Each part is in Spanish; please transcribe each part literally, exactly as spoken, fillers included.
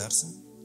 sentarse.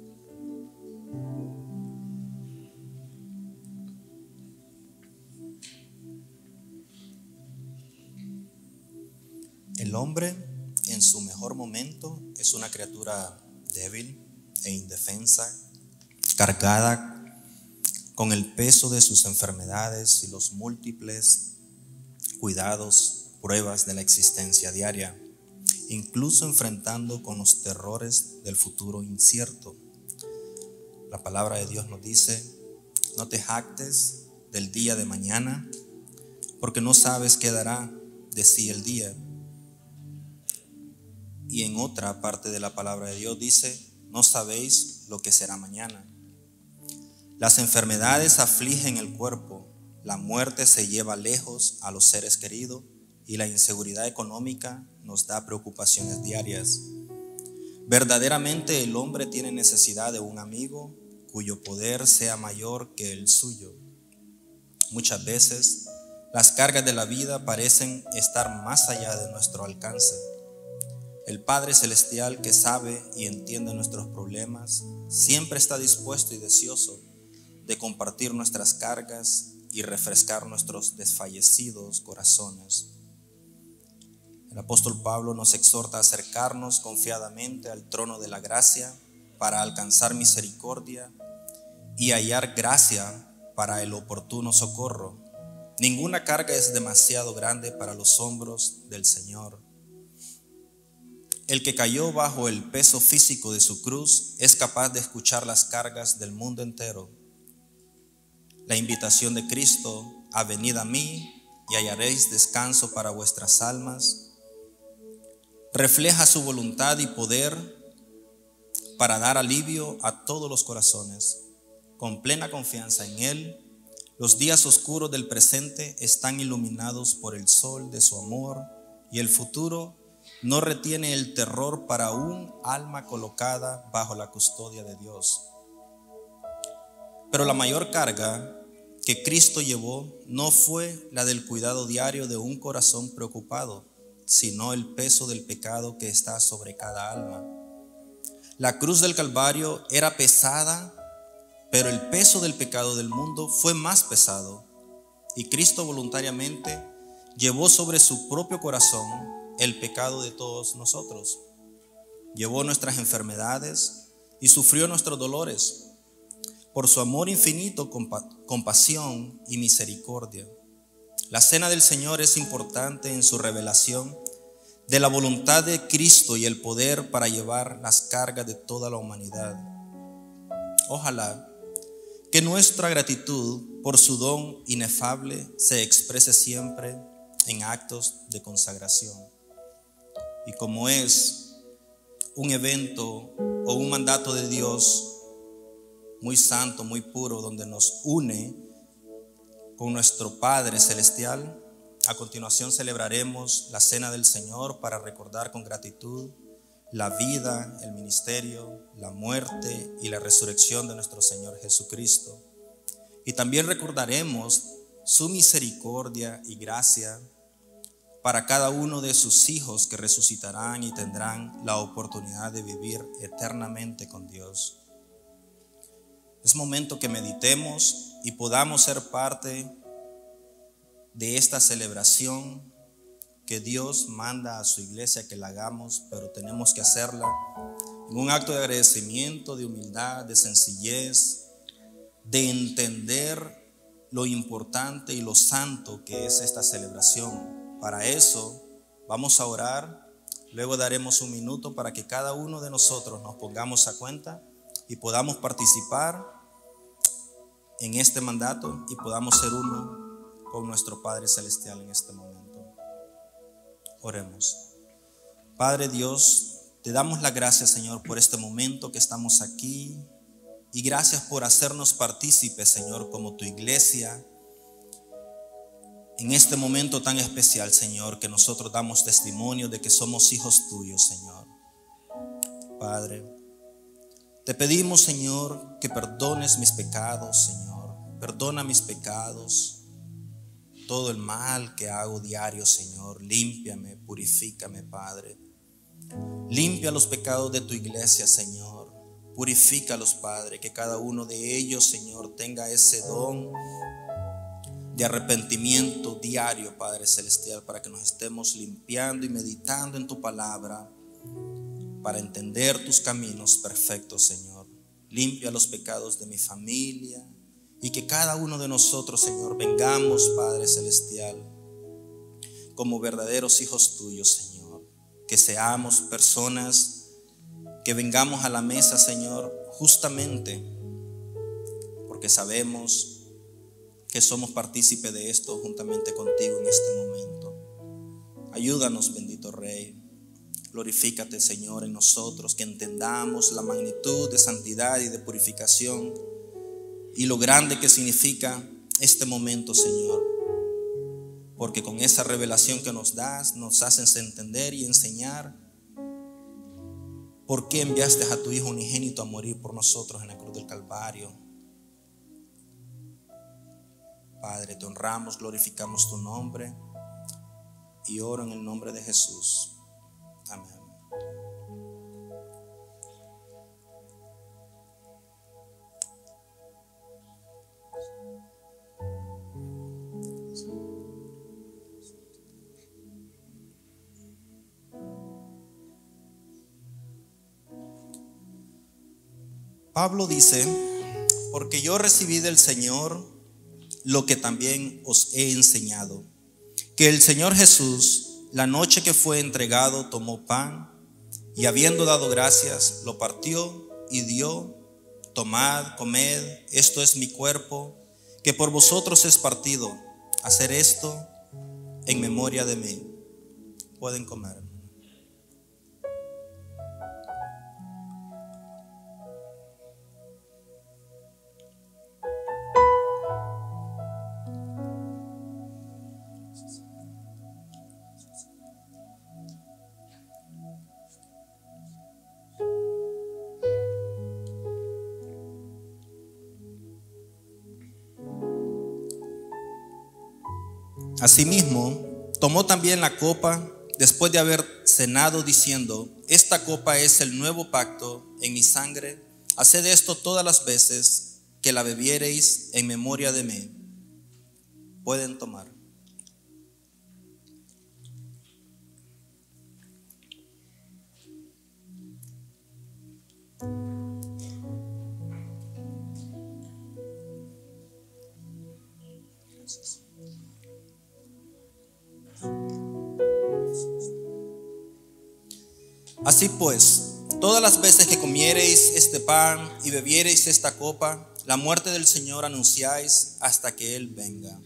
El hombre en su mejor momento es una criatura débil e indefensa, cargada con el peso de sus enfermedades y los múltiples cuidados, pruebas de la existencia diaria, incluso enfrentando con los terrores del futuro incierto. La palabra de Dios nos dice: no te jactes del día de mañana, porque no sabes qué dará de sí el día. Y en otra parte de la palabra de Dios dice: no sabéis lo que será mañana. Las enfermedades afligen el cuerpo, la muerte se lleva lejos a los seres queridos y la inseguridad económica nos da preocupaciones diarias. Verdaderamente el hombre tiene necesidad de un amigo cuyo poder sea mayor que el suyo. Muchas veces las cargas de la vida parecen estar más allá de nuestro alcance. El Padre Celestial, que sabe y entiende nuestros problemas, siempre está dispuesto y deseoso de compartir nuestras cargas y refrescar nuestros desfallecidos corazones. El apóstol Pablo nos exhorta a acercarnos confiadamente al trono de la gracia para alcanzar misericordia y hallar gracia para el oportuno socorro. Ninguna carga es demasiado grande para los hombros del Señor. El que cayó bajo el peso físico de su cruz es capaz de escuchar las cargas del mundo entero. La invitación de Cristo a venid a mí y hallaréis descanso para vuestras almas refleja su voluntad y poder para dar alivio a todos los corazones. Con plena confianza en Él, los días oscuros del presente están iluminados por el sol de su amor y el futuro no retiene el terror para un alma colocada bajo la custodia de Dios. Pero la mayor carga que Cristo llevó no fue la del cuidado diario de un corazón preocupado, sino el peso del pecado que está sobre cada alma. La cruz del Calvario era pesada, pero el peso del pecado del mundo fue más pesado, y Cristo voluntariamente llevó sobre su propio corazón el pecado de todos nosotros. Llevó nuestras enfermedades y sufrió nuestros dolores. Por su amor infinito, compa- compasión y misericordia. La cena del Señor es importante en su revelación de la voluntad de Cristo y el poder para llevar las cargas de toda la humanidad. Ojalá que nuestra gratitud por su don inefable se exprese siempre en actos de consagración. Y como es un evento o un mandato de Dios muy santo, muy puro, donde nos une con nuestro Padre Celestial, a continuación celebraremos la Cena del Señor para recordar con gratitud la vida, el ministerio, la muerte y la resurrección de nuestro Señor Jesucristo. Y también recordaremos su misericordia y gracia para cada uno de sus hijos que resucitarán y tendrán la oportunidad de vivir eternamente con Dios. Es momento que meditemos y podamos ser parte de esta celebración que Dios manda a su iglesia que la hagamos, pero tenemos que hacerla en un acto de agradecimiento, de humildad, de sencillez, de entender lo importante y lo santo que es esta celebración. Para eso vamos a orar, luego daremos un minuto para que cada uno de nosotros nos pongamos a cuenta y podamos participar en este mandato y podamos ser uno con nuestro Padre Celestial en este momento. Oremos. Padre Dios, te damos las gracias, Señor, por este momento que estamos aquí, y gracias por hacernos partícipes, Señor, como tu iglesia, en este momento tan especial, Señor, que nosotros damos testimonio de que somos hijos tuyos, Señor. Padre, te pedimos, Señor, que perdones mis pecados, Señor. Perdona mis pecados, todo el mal que hago diario, Señor. Límpiame, purifícame, Padre. Limpia los pecados de tu iglesia, Señor. Purifícalos, Padre, que cada uno de ellos, Señor, tenga ese don de arrepentimiento diario, Padre Celestial, para que nos estemos limpiando y meditando en tu palabra, para entender tus caminos perfectos, Señor. Limpia los pecados de mi familia y que cada uno de nosotros, Señor, vengamos, Padre Celestial, como verdaderos hijos tuyos, Señor. Que seamos personas que vengamos a la mesa, Señor, justamente porque sabemos que somos partícipes de esto juntamente contigo en este momento. Ayúdanos, bendito Rey. Glorifícate, Señor, en nosotros, que entendamos la magnitud de santidad y de purificación y lo grande que significa este momento, Señor. Porque con esa revelación que nos das, nos haces entender y enseñar por qué enviaste a tu Hijo unigénito a morir por nosotros en la cruz del Calvario. Padre, te honramos, glorificamos tu nombre y oro en el nombre de Jesús. Amén. Pablo dice: porque yo recibí del Señor lo que también os he enseñado, que el Señor Jesús, la noche que fue entregado, tomó pan y habiendo dado gracias, lo partió y dio: tomad, comed, esto es mi cuerpo, que por vosotros es partido. Hacer esto en memoria de mí. Pueden comer. Asimismo, tomó también la copa después de haber cenado, diciendo: esta copa es el nuevo pacto en mi sangre. Haced esto todas las veces que la bebiereis en memoria de mí. Pueden tomar. Así pues, todas las veces que comiereis este pan y bebiereis esta copa, la muerte del Señor anunciáis hasta que Él venga.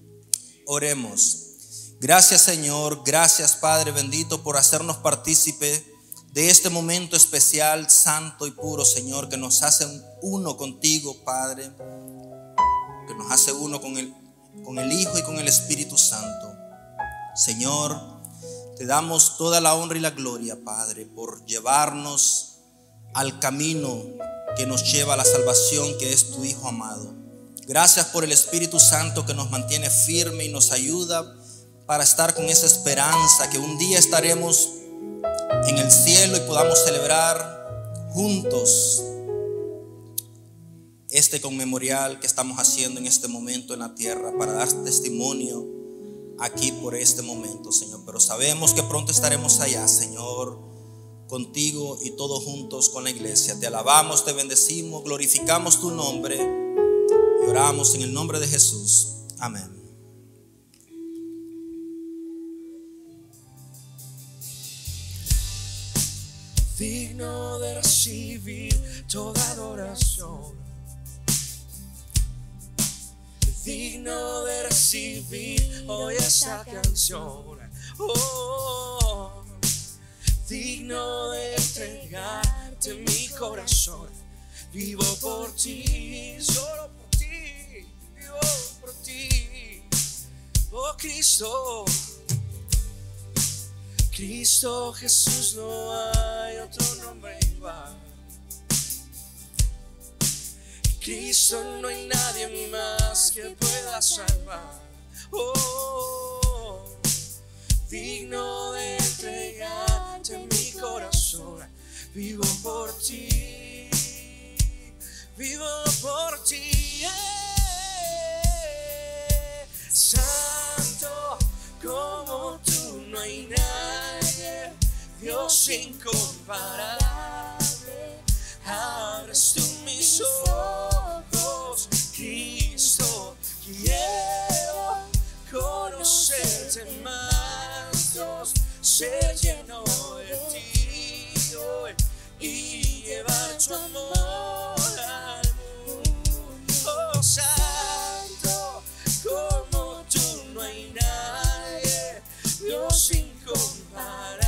Oremos. Gracias, Señor, gracias, Padre bendito, por hacernos partícipe de este momento especial, santo y puro, Señor, que nos hace uno contigo, Padre, que nos hace uno con el, con el Hijo y con el Espíritu Santo. Señor, te damos toda la honra y la gloria, Padre, por llevarnos al camino que nos lleva a la salvación, que es tu Hijo amado. Gracias por el Espíritu Santo que nos mantiene firme y nos ayuda para estar con esa esperanza que un día estaremos en el cielo y podamos celebrar juntos este conmemorial que estamos haciendo en este momento en la tierra, para dar testimonio aquí por este momento, Señor. Pero sabemos que pronto estaremos allá, Señor, contigo y todos juntos con la iglesia. Te alabamos, te bendecimos, glorificamos tu nombre y oramos en el nombre de Jesús. Amén. Digno de recibir toda adoración, digno de recibir hoy esta canción, oh, digno de entregarte mi corazón. Vivo por ti, solo por ti, vivo por ti, oh Cristo. Cristo Jesús, no hay otro nombre igual. Cristo, no hay nadie más que pueda salvar. Oh, digno de entregarte mi corazón. Vivo por ti, vivo por ti. Yeah. Santo como tú no hay nadie, Dios incomparable. Abres tú mis ojos, Cristo, quiero conocerte más, Dios, ser lleno de ti hoy y llevar tu amor al mundo. Oh, Santo, como tú no hay nadie, Dios incomparable.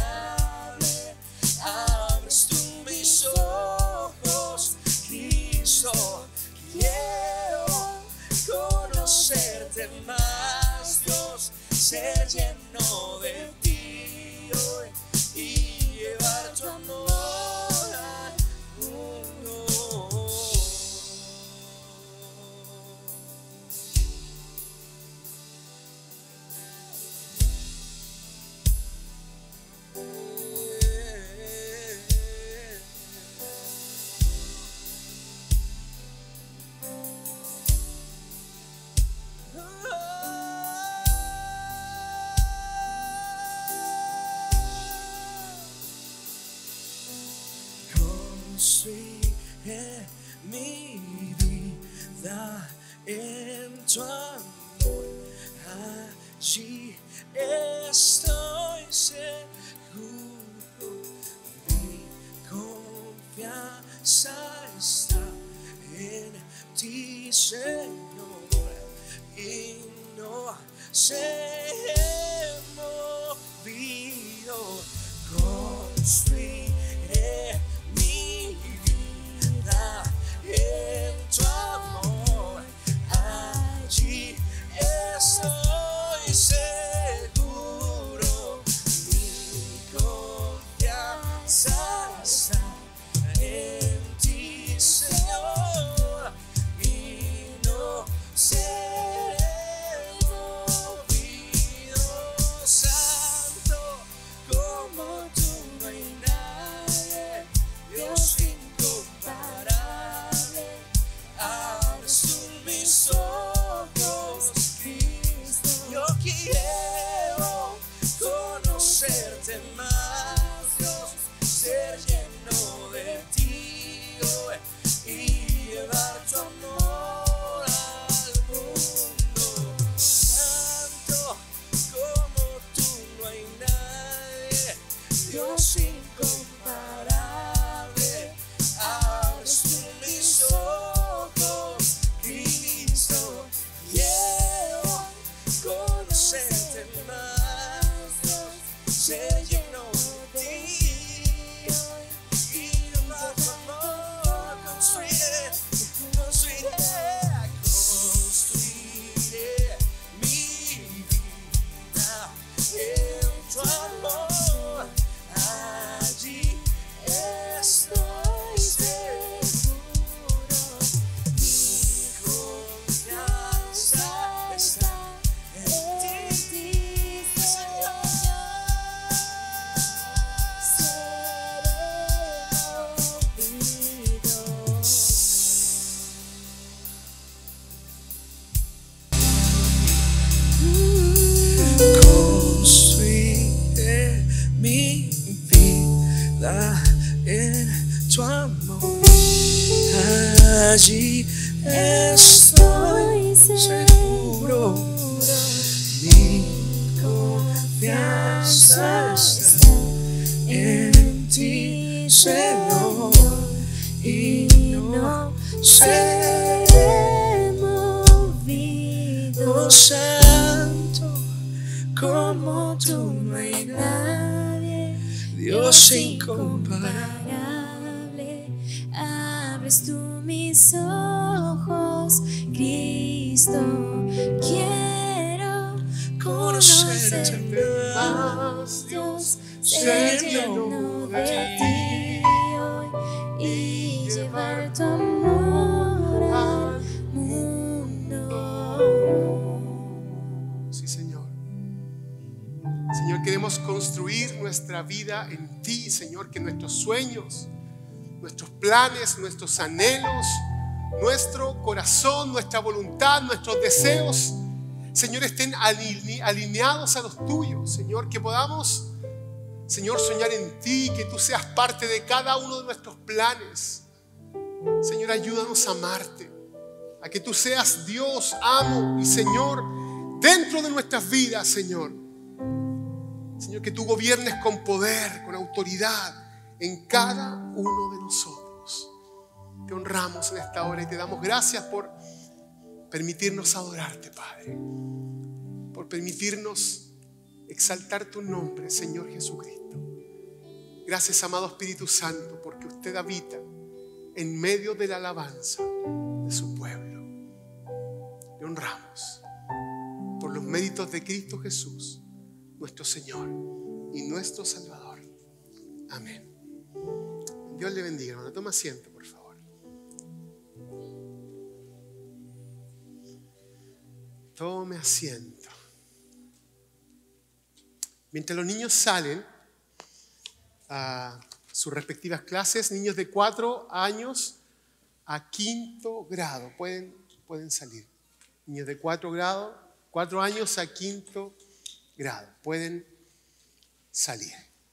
Abres tú mis ojos, Cristo, quiero conocerte más, Dios, ser lleno de ti hoy y llevar tu amor al mundo. Construye mi vida en tu amor, allí estoy seguro, mi confianza está en ti, Señor, y no se movido. Construiré mi vida en tu amor, allí estoy seguro, mi confianza está en ti, Señor, y no seré movido. Santo como tú no hay nadie, Dios incomparable. Abres tú mis ojos, Cristo, yo quiero conocerte más, Dios, ser lleno de ti hoy y llevar tu amor al mundo. Santo como tú no hay nadie, Dios incomparable. Abres tú mis ojos, Cristo, quiero conocerte más, Dios, ser lleno de ti y llevar tu amor. Construiré, construiré, construiré mi vida en tu amor, allí estoy seguro, mi confianza está en ti, Señor. Construiré mi vida en tu amor, allí estoy seguro, mi confianza está en ti, Señor, y no seré movido. Santo como tú no hay nadie, Dios incomparable. Abres tú mis ojos, Cristo, quiero conocerte más, Dios, ser lleno de ti hoy y llevar tu amor al mundo. Sí, Señor. Señor, queremos construir nuestra vida en ti, Señor, que nuestros sueños, nuestros planes, nuestros anhelos nuestro corazón, nuestra voluntad, nuestros deseos, Señor, estén alineados a los tuyos. Señor, que podamos, Señor, soñar en ti, que tú seas parte de cada uno de nuestros planes. Señor, ayúdanos a amarte, a que tú seas Dios, amo y Señor dentro de nuestras vidas, Señor. Señor, que tú gobiernes con poder, con autoridad en cada uno de nosotros. Te honramos en esta hora y te damos gracias por permitirnos adorarte, Padre, por permitirnos exaltar tu nombre, Señor Jesucristo. Gracias, amado Espíritu Santo, porque usted habita en medio de la alabanza de su pueblo. Le honramos por los méritos de Cristo Jesús, nuestro Señor y nuestro Salvador. Amén. Dios le bendiga, hermano. Toma asiento, por favor. Tome asiento. Mientras los niños salen a sus respectivas clases, niños de cuatro años a quinto grado, pueden, pueden salir. Niños de cuatro grados, cuatro años a quinto grado, pueden salir.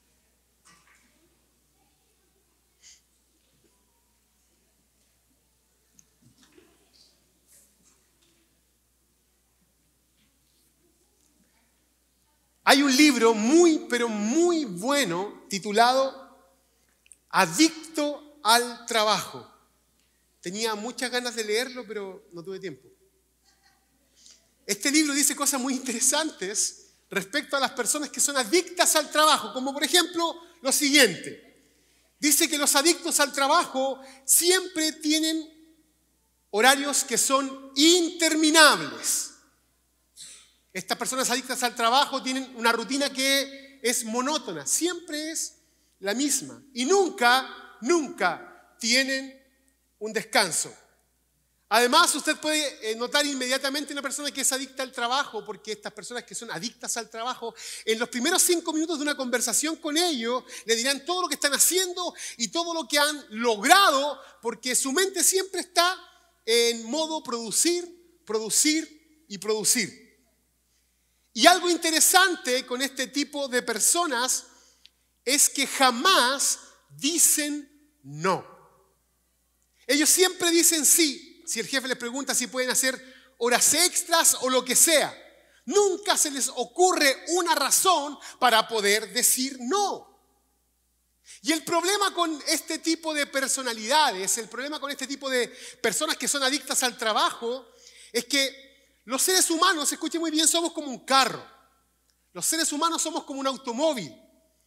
Hay un libro muy, pero muy bueno titulado Adicto al Trabajo. Tenía muchas ganas de leerlo, pero no tuve tiempo. Este libro dice cosas muy interesantes respecto a las personas que son adictas al trabajo, como por ejemplo lo siguiente. Dice que los adictos al trabajo siempre tienen horarios que son interminables. Estas personas adictas al trabajo tienen una rutina que es monótona, siempre es la misma y nunca, nunca tienen un descanso. Además, usted puede notar inmediatamente una persona que es adicta al trabajo, porque estas personas que son adictas al trabajo, en los primeros cinco minutos de una conversación con ellos, le dirán todo lo que están haciendo y todo lo que han logrado, porque su mente siempre está en modo producir, producir y producir. Y algo interesante con este tipo de personas es que jamás dicen no. Ellos siempre dicen sí. Si el jefe les pregunta si pueden hacer horas extras o lo que sea, nunca se les ocurre una razón para poder decir no. Y el problema con este tipo de personalidades, el problema con este tipo de personas que son adictas al trabajo, es que los seres humanos, escuchen muy bien, somos como un carro. Los seres humanos somos como un automóvil.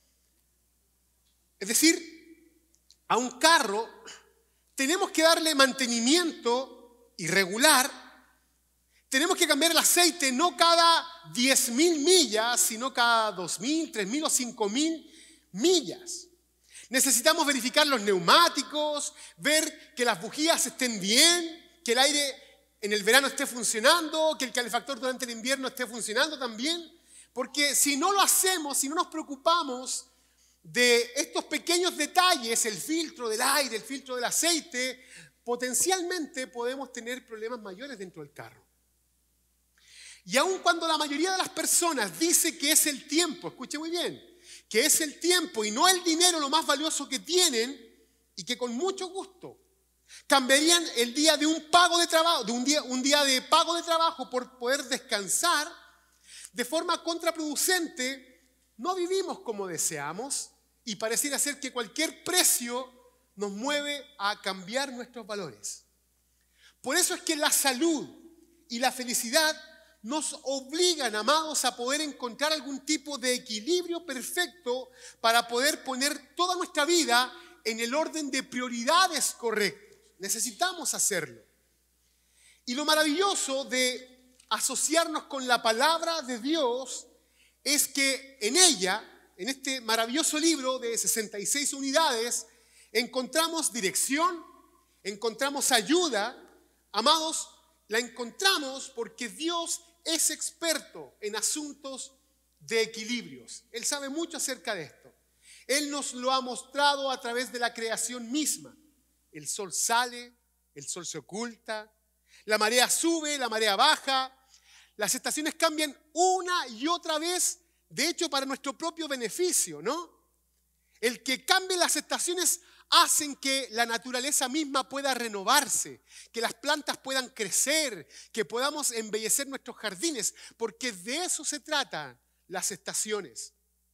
Es decir, a un carro tenemos que darle mantenimiento irregular. Tenemos que cambiar el aceite no cada diez mil millas, sino cada dos mil, tres mil o cinco mil millas. Necesitamos verificar los neumáticos, ver que las bujías estén bien, que el aire en el verano esté funcionando, que el calefactor durante el invierno esté funcionando también. Porque si no lo hacemos, si no nos preocupamos de estos pequeños detalles, el filtro del aire, el filtro del aceite, potencialmente podemos tener problemas mayores dentro del carro. Y aun cuando la mayoría de las personas dice que es el tiempo, escuche muy bien, que es el tiempo y no el dinero lo más valioso que tienen, y que con mucho gusto cambiarían el día de un pago de trabajo, de un día, un día de pago de trabajo por poder descansar, de forma contraproducente, no vivimos como deseamos y pareciera ser que cualquier precio nos mueve a cambiar nuestros valores. Por eso es que la salud y la felicidad nos obligan, amados, a poder encontrar algún tipo de equilibrio perfecto para poder poner toda nuestra vida en el orden de prioridades correctas. Necesitamos hacerlo. Y lo maravilloso de asociarnos con la palabra de Dios es que en ella, en este maravilloso libro de sesenta y seis unidades, encontramos dirección, encontramos ayuda. Amados, la encontramos porque Dios es experto en asuntos de equilibrios. Él sabe mucho acerca de esto. Él nos lo ha mostrado a través de la creación misma. El sol sale, el sol se oculta, la marea sube, la marea baja, las estaciones cambian una y otra vez, de hecho para nuestro propio beneficio, ¿no? El que cambie las estaciones hacen que la naturaleza misma pueda renovarse, que las plantas puedan crecer, que podamos embellecer nuestros jardines, porque de eso se tratan las estaciones.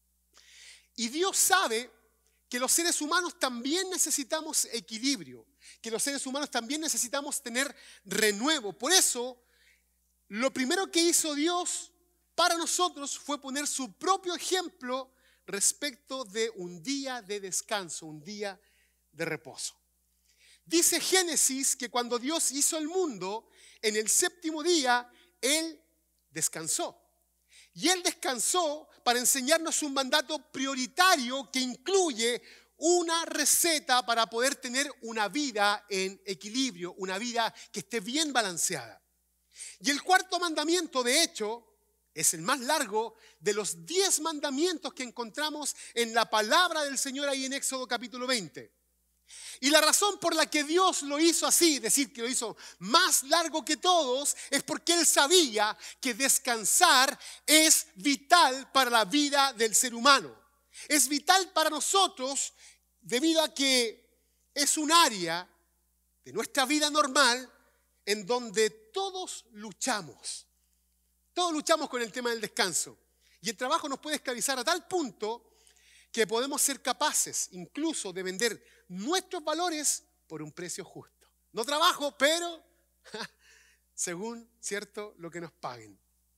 Y Dios sabe que los seres humanos también necesitamos equilibrio, que los seres humanos también necesitamos tener renuevo. Por eso, lo primero que hizo Dios para nosotros fue poner su propio ejemplo respecto de un día de descanso, un día de reposo. Dice Génesis que cuando Dios hizo el mundo, en el séptimo día, Él descansó. Y Él descansó para enseñarnos un mandato prioritario que incluye una receta para poder tener una vida en equilibrio, una vida que esté bien balanceada. Y el cuarto mandamiento, de hecho, es el más largo de los diez mandamientos que encontramos en la palabra del Señor ahí en Éxodo capítulo veinte. Y la razón por la que Dios lo hizo así, es decir, que lo hizo más largo que todos, es porque Él sabía que descansar es vital para la vida del ser humano. Es vital para nosotros debido a que es un área de nuestra vida normal en donde todos luchamos. Todos luchamos con el tema del descanso. Y el trabajo nos puede esclavizar a tal punto que podemos ser capaces incluso de vender nuestros valores por un precio justo. No trabajo, pero ja, según, ¿cierto?, lo que nos paguen.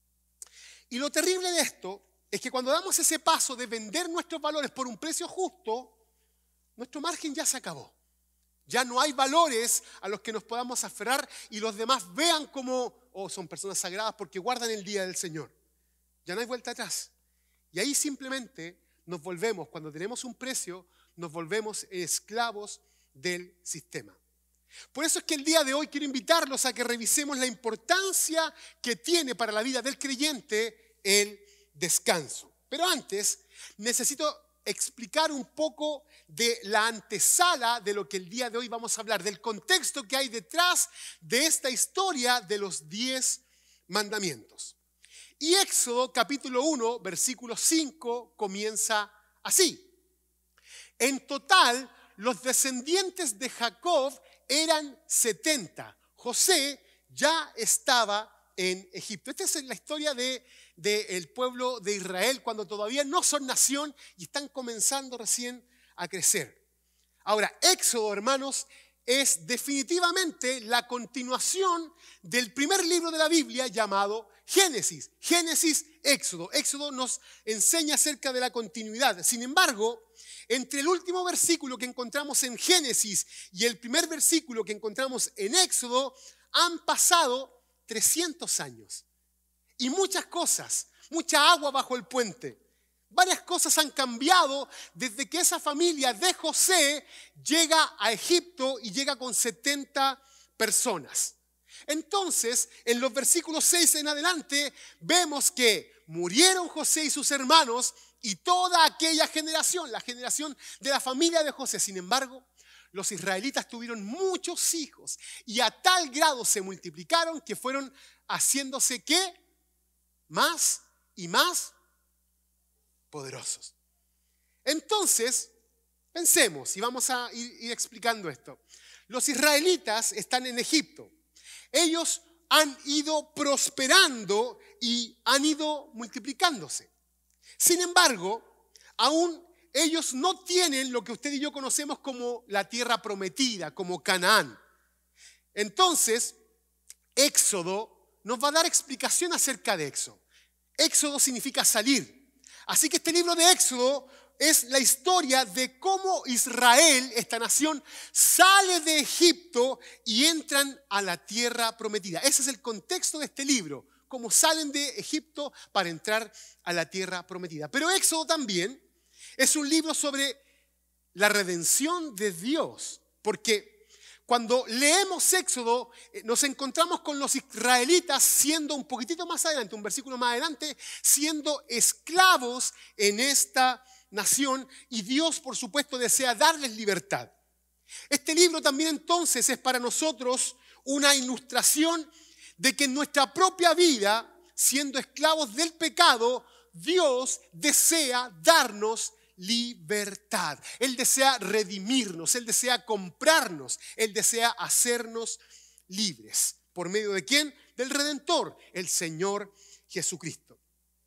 Y lo terrible de esto es que cuando damos ese paso de vender nuestros valores por un precio justo, nuestro margen ya se acabó. Ya no hay valores a los que nos podamos aferrar y los demás vean como, oh, son personas sagradas porque guardan el día del Señor. Ya no hay vuelta atrás. Y ahí simplemente nos volvemos, cuando tenemos un precio, nos volvemos esclavos del sistema. Por eso es que el día de hoy quiero invitarlos a que revisemos la importancia que tiene para la vida del creyente el descanso. Pero antes, necesito explicar un poco de la antesala de lo que el día de hoy vamos a hablar, del contexto que hay detrás de esta historia de los diez mandamientos. Y Éxodo capítulo uno, versículo cinco, comienza así. En total, los descendientes de Jacob eran setenta. José ya estaba en Egipto. Esta es la historia de, de el pueblo de Israel cuando todavía no son nación y están comenzando recién a crecer. Ahora, Éxodo, hermanos, es definitivamente la continuación del primer libro de la Biblia llamado Génesis. Génesis, Éxodo. Éxodo nos enseña acerca de la continuidad. Sin embargo, entre el último versículo que encontramos en Génesis y el primer versículo que encontramos en Éxodo, han pasado trescientos años. Y muchas cosas, mucha agua bajo el puente. Varias cosas han cambiado desde que esa familia de José llega a Egipto y llega con setenta personas. Entonces, en los versículos seis en adelante, vemos que murieron José y sus hermanos y toda aquella generación, la generación de la familia de José. Sin embargo, los israelitas tuvieron muchos hijos y a tal grado se multiplicaron que fueron haciéndose ¿qué? Más y más poderosos. Entonces, pensemos y vamos a ir, ir explicando esto. Los israelitas están en Egipto. Ellos han ido prosperando y han ido multiplicándose. Sin embargo, aún ellos no tienen lo que usted y yo conocemos como la tierra prometida, como Canaán. Entonces, Éxodo nos va a dar explicación acerca de Éxodo. Éxodo significa salir. Así que este libro de Éxodo es la historia de cómo Israel, esta nación, sale de Egipto y entran a la tierra prometida. Ese es el contexto de este libro, cómo salen de Egipto para entrar a la tierra prometida. Pero Éxodo también es un libro sobre la redención de Dios, porque cuando leemos Éxodo nos encontramos con los israelitas siendo un poquitito más adelante, un versículo más adelante, siendo esclavos en esta nación y Dios por supuesto desea darles libertad. Este libro también entonces es para nosotros una ilustración de que en nuestra propia vida, siendo esclavos del pecado, Dios desea darnos libertad. Él desea redimirnos, Él desea comprarnos, Él desea hacernos libres. ¿Por medio de quién? Del Redentor, el Señor Jesucristo.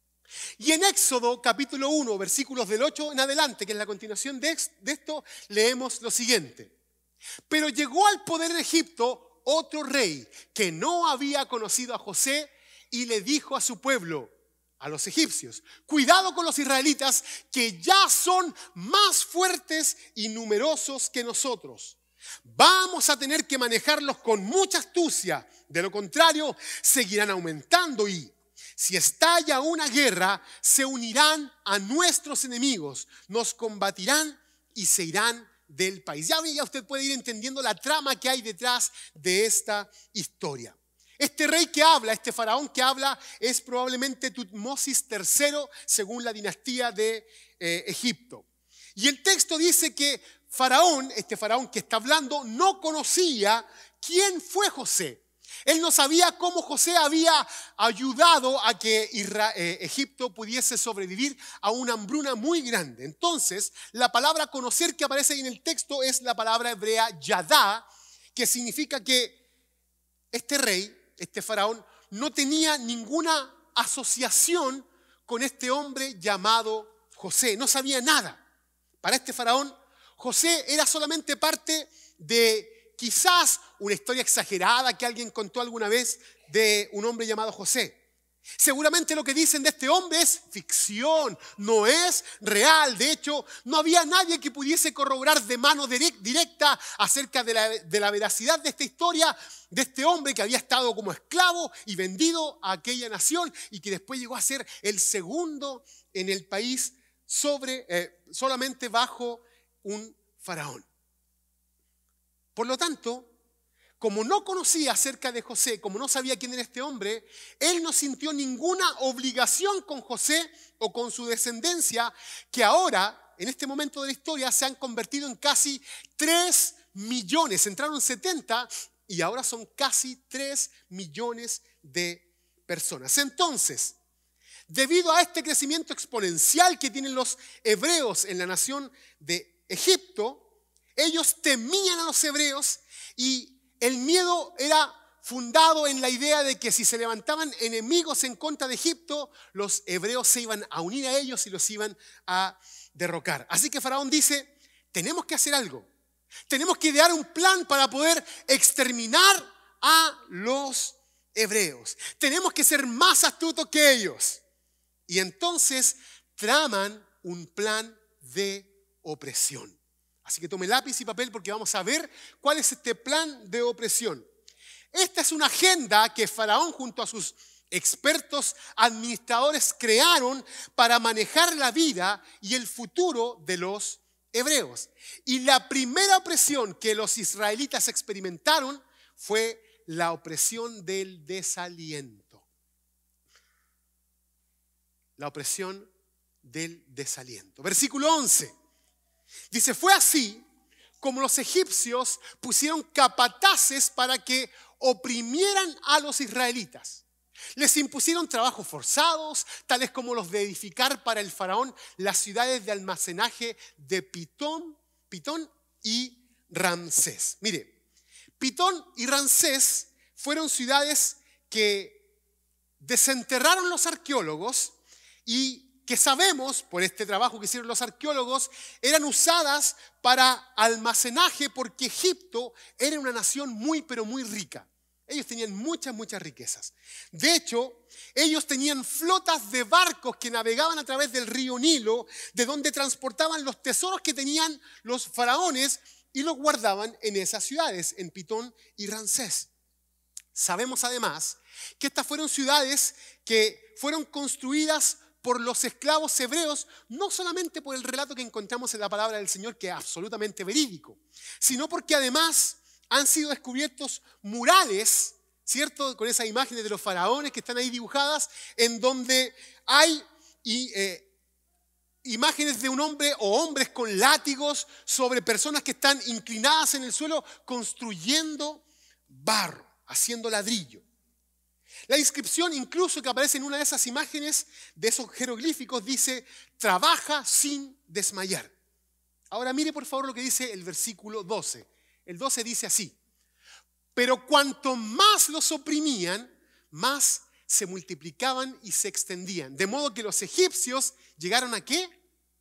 Y en Éxodo capítulo uno, versículos del ocho en adelante, que es la continuación de esto, leemos lo siguiente. Pero llegó al poder en Egipto otro rey que no había conocido a José y le dijo a su pueblo, a los egipcios, cuidado con los israelitas que ya son más fuertes y numerosos que nosotros. Vamos a tener que manejarlos con mucha astucia, de lo contrario seguirán aumentando y si estalla una guerra se unirán a nuestros enemigos, nos combatirán y se irán del país. Ya, ya usted puede ir entendiendo la trama que hay detrás de esta historia. Este rey que habla, este faraón que habla, es probablemente Tutmosis tercero, según la dinastía de eh, Egipto. Y el texto dice que Faraón, este faraón que está hablando, no conocía quién fue José. Él no sabía cómo José había ayudado a que Israel, eh, Egipto pudiese sobrevivir a una hambruna muy grande. Entonces, la palabra conocer que aparece ahí en el texto es la palabra hebrea yadá, que significa que este rey, este faraón, no tenía ninguna asociación con este hombre llamado José. No sabía nada. Para este faraón, José era solamente parte de quizás una historia exagerada que alguien contó alguna vez de un hombre llamado José. Seguramente lo que dicen de este hombre es ficción, no es real. De hecho, no había nadie que pudiese corroborar de mano directa acerca de la, de la veracidad de esta historia, de este hombre que había estado como esclavo y vendido a aquella nación y que después llegó a ser el segundo en el país sobre, eh, solamente bajo un faraón. Por lo tanto, como no conocía acerca de José, como no sabía quién era este hombre, él no sintió ninguna obligación con José o con su descendencia, que ahora, en este momento de la historia, se han convertido en casi tres millones. Entraron setenta y ahora son casi tres millones de personas. Entonces, debido a este crecimiento exponencial que tienen los hebreos en la nación de Egipto, ellos temían a los hebreos y el miedo era fundado en la idea de que si se levantaban enemigos en contra de Egipto, los hebreos se iban a unir a ellos y los iban a derrocar. Así que Faraón dice, tenemos que hacer algo. Tenemos que idear un plan para poder exterminar a los hebreos. Tenemos que ser más astutos que ellos. Y entonces traman un plan de opresión. Así que tome lápiz y papel porque vamos a ver cuál es este plan de opresión. Esta es una agenda que Faraón junto a sus expertos administradores crearon para manejar la vida y el futuro de los hebreos. Y la primera opresión que los israelitas experimentaron fue la opresión del desaliento. La opresión del desaliento. Versículo once. Dice, fue así como los egipcios pusieron capataces para que oprimieran a los israelitas. Les impusieron trabajos forzados, tales como los de edificar para el faraón las ciudades de almacenaje de Pitón, Pitón y Ramsés. Mire, Pitón y Ramsés fueron ciudades que desenterraron los arqueólogos y que sabemos, por este trabajo que hicieron los arqueólogos, eran usadas para almacenaje porque Egipto era una nación muy, pero muy rica. Ellos tenían muchas, muchas riquezas. De hecho, ellos tenían flotas de barcos que navegaban a través del río Nilo, de donde transportaban los tesoros que tenían los faraones y los guardaban en esas ciudades, en Pitón y Ramsés. Sabemos además que estas fueron ciudades que fueron construidas por los esclavos hebreos, no solamente por el relato que encontramos en la palabra del Señor, que es absolutamente verídico, sino porque además han sido descubiertos murales, ¿cierto? Con esas imágenes de los faraones que están ahí dibujadas, en donde hay y, eh, imágenes de un hombre o hombres con látigos sobre personas que están inclinadas en el suelo construyendo barro, haciendo ladrillo. La inscripción incluso que aparece en una de esas imágenes, de esos jeroglíficos, dice, trabaja sin desmayar. Ahora mire por favor lo que dice el versículo doce. El doce dice así, pero cuanto más los oprimían, más se multiplicaban y se extendían. De modo que los egipcios llegaron ¿a qué?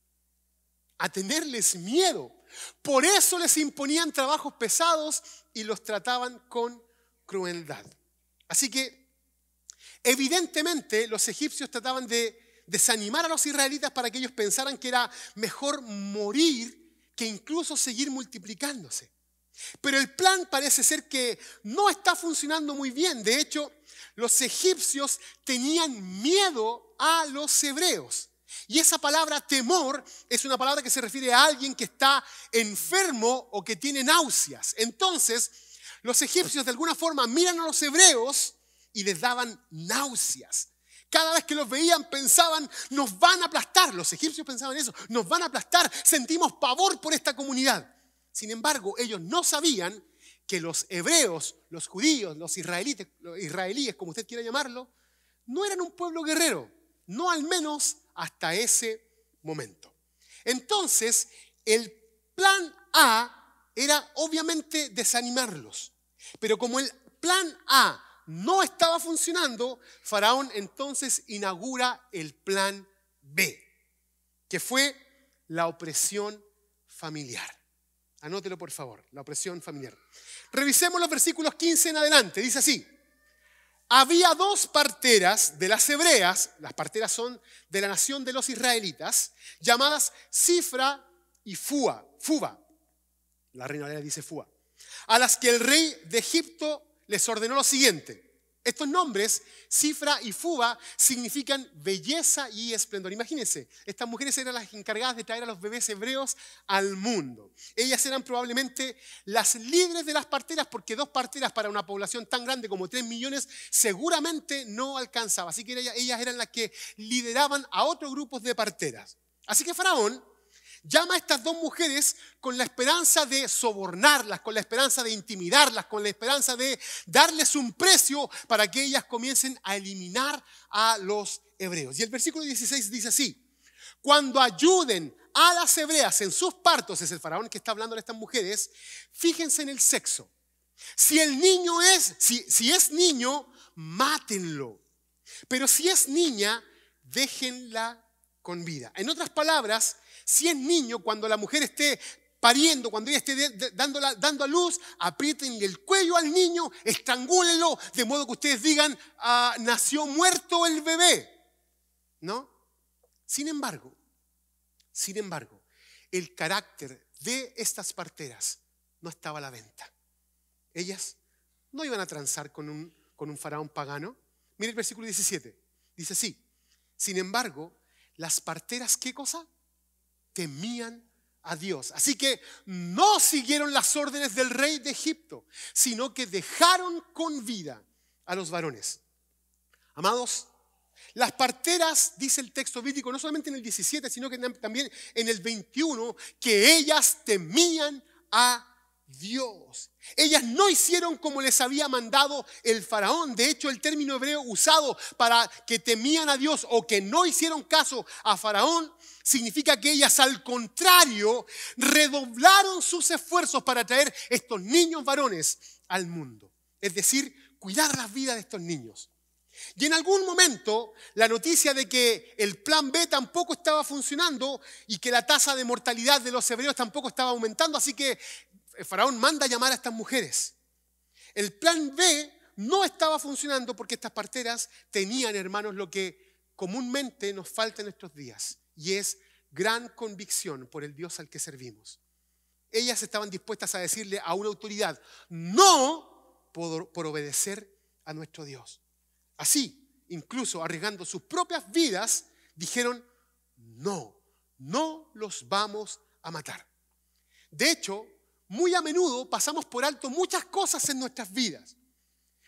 A tenerles miedo. Por eso les imponían trabajos pesados y los trataban con crueldad. Así que, evidentemente, los egipcios trataban de desanimar a los israelitas para que ellos pensaran que era mejor morir que incluso seguir multiplicándose. Pero el plan parece ser que no está funcionando muy bien. De hecho, los egipcios tenían miedo a los hebreos. Y esa palabra temor es una palabra que se refiere a alguien que está enfermo o que tiene náuseas. Entonces, los egipcios de alguna forma miran a los hebreos y les daban náuseas. Cada vez que los veían pensaban, nos van a aplastar. Los egipcios pensaban eso, nos van a aplastar. Sentimos pavor por esta comunidad. Sin embargo, ellos no sabían que los hebreos, los judíos, los israelitas, los israelíes, como usted quiera llamarlo, no eran un pueblo guerrero, no al menos hasta ese momento. Entonces, el plan A era obviamente desanimarlos. Pero como el plan A no estaba funcionando, Faraón entonces inaugura el plan B, que fue la opresión familiar. Anótelo por favor, la opresión familiar. Revisemos los versículos quince en adelante. Dice así, había dos parteras de las hebreas, las parteras son de la nación de los israelitas, llamadas Cifra y Fua, Fuba. La Reina Valera dice Fua. A las que el rey de Egipto les ordenó lo siguiente. Estos nombres, Cifra y Fuba, significan belleza y esplendor. Imagínense, estas mujeres eran las encargadas de traer a los bebés hebreos al mundo. Ellas eran probablemente las líderes de las parteras, porque dos parteras para una población tan grande como tres millones seguramente no alcanzaba. Así que ellas, ellas eran las que lideraban a otros grupos de parteras. Así que Faraón llama a estas dos mujeres con la esperanza de sobornarlas, con la esperanza de intimidarlas, con la esperanza de darles un precio para que ellas comiencen a eliminar a los hebreos. Y el versículo dieciséis dice así, cuando ayuden a las hebreas en sus partos, es el faraón que está hablando de estas mujeres, fíjense en el sexo. Si el niño es, si, si es niño, mátenlo. Pero si es niña, déjenla con vida. En otras palabras, si es niño, cuando la mujer esté pariendo, cuando ella esté de, de, dando, la, dando a luz, apriétenle el cuello al niño, estrangúlenlo, de modo que ustedes digan, ah, nació muerto el bebé. ¿No? Sin embargo, sin embargo, el carácter de estas parteras no estaba a la venta. Ellas no iban a transar con un, con un faraón pagano. Mire el versículo diecisiete. Dice así, sin embargo, las parteras, ¿qué cosa? Temían a Dios. Así que no siguieron las órdenes del rey de Egipto, sino que dejaron con vida a los varones. Amados, las parteras, dice el texto bíblico, no solamente en el diecisiete, sino que también en el veintiuno, que ellas temían a Dios. Ellas no hicieron como les había mandado el faraón. De hecho, el término hebreo usado para que temían a Dios o que no hicieron caso a faraón significa que ellas, al contrario, redoblaron sus esfuerzos para traer estos niños varones al mundo. Es decir, cuidar las vidas de estos niños. Y en algún momento, la noticia de que el plan B tampoco estaba funcionando y que la tasa de mortalidad de los hebreos tampoco estaba aumentando, así que el faraón manda a llamar a estas mujeres. El plan B no estaba funcionando porque estas parteras tenían, hermanos, lo que comúnmente nos falta en nuestros días, y es gran convicción por el Dios al que servimos. Ellas estaban dispuestas a decirle a una autoridad, no por, por obedecer a nuestro Dios. Así, incluso arriesgando sus propias vidas, dijeron, no, no los vamos a matar. De hecho, muy a menudo pasamos por alto muchas cosas en nuestras vidas.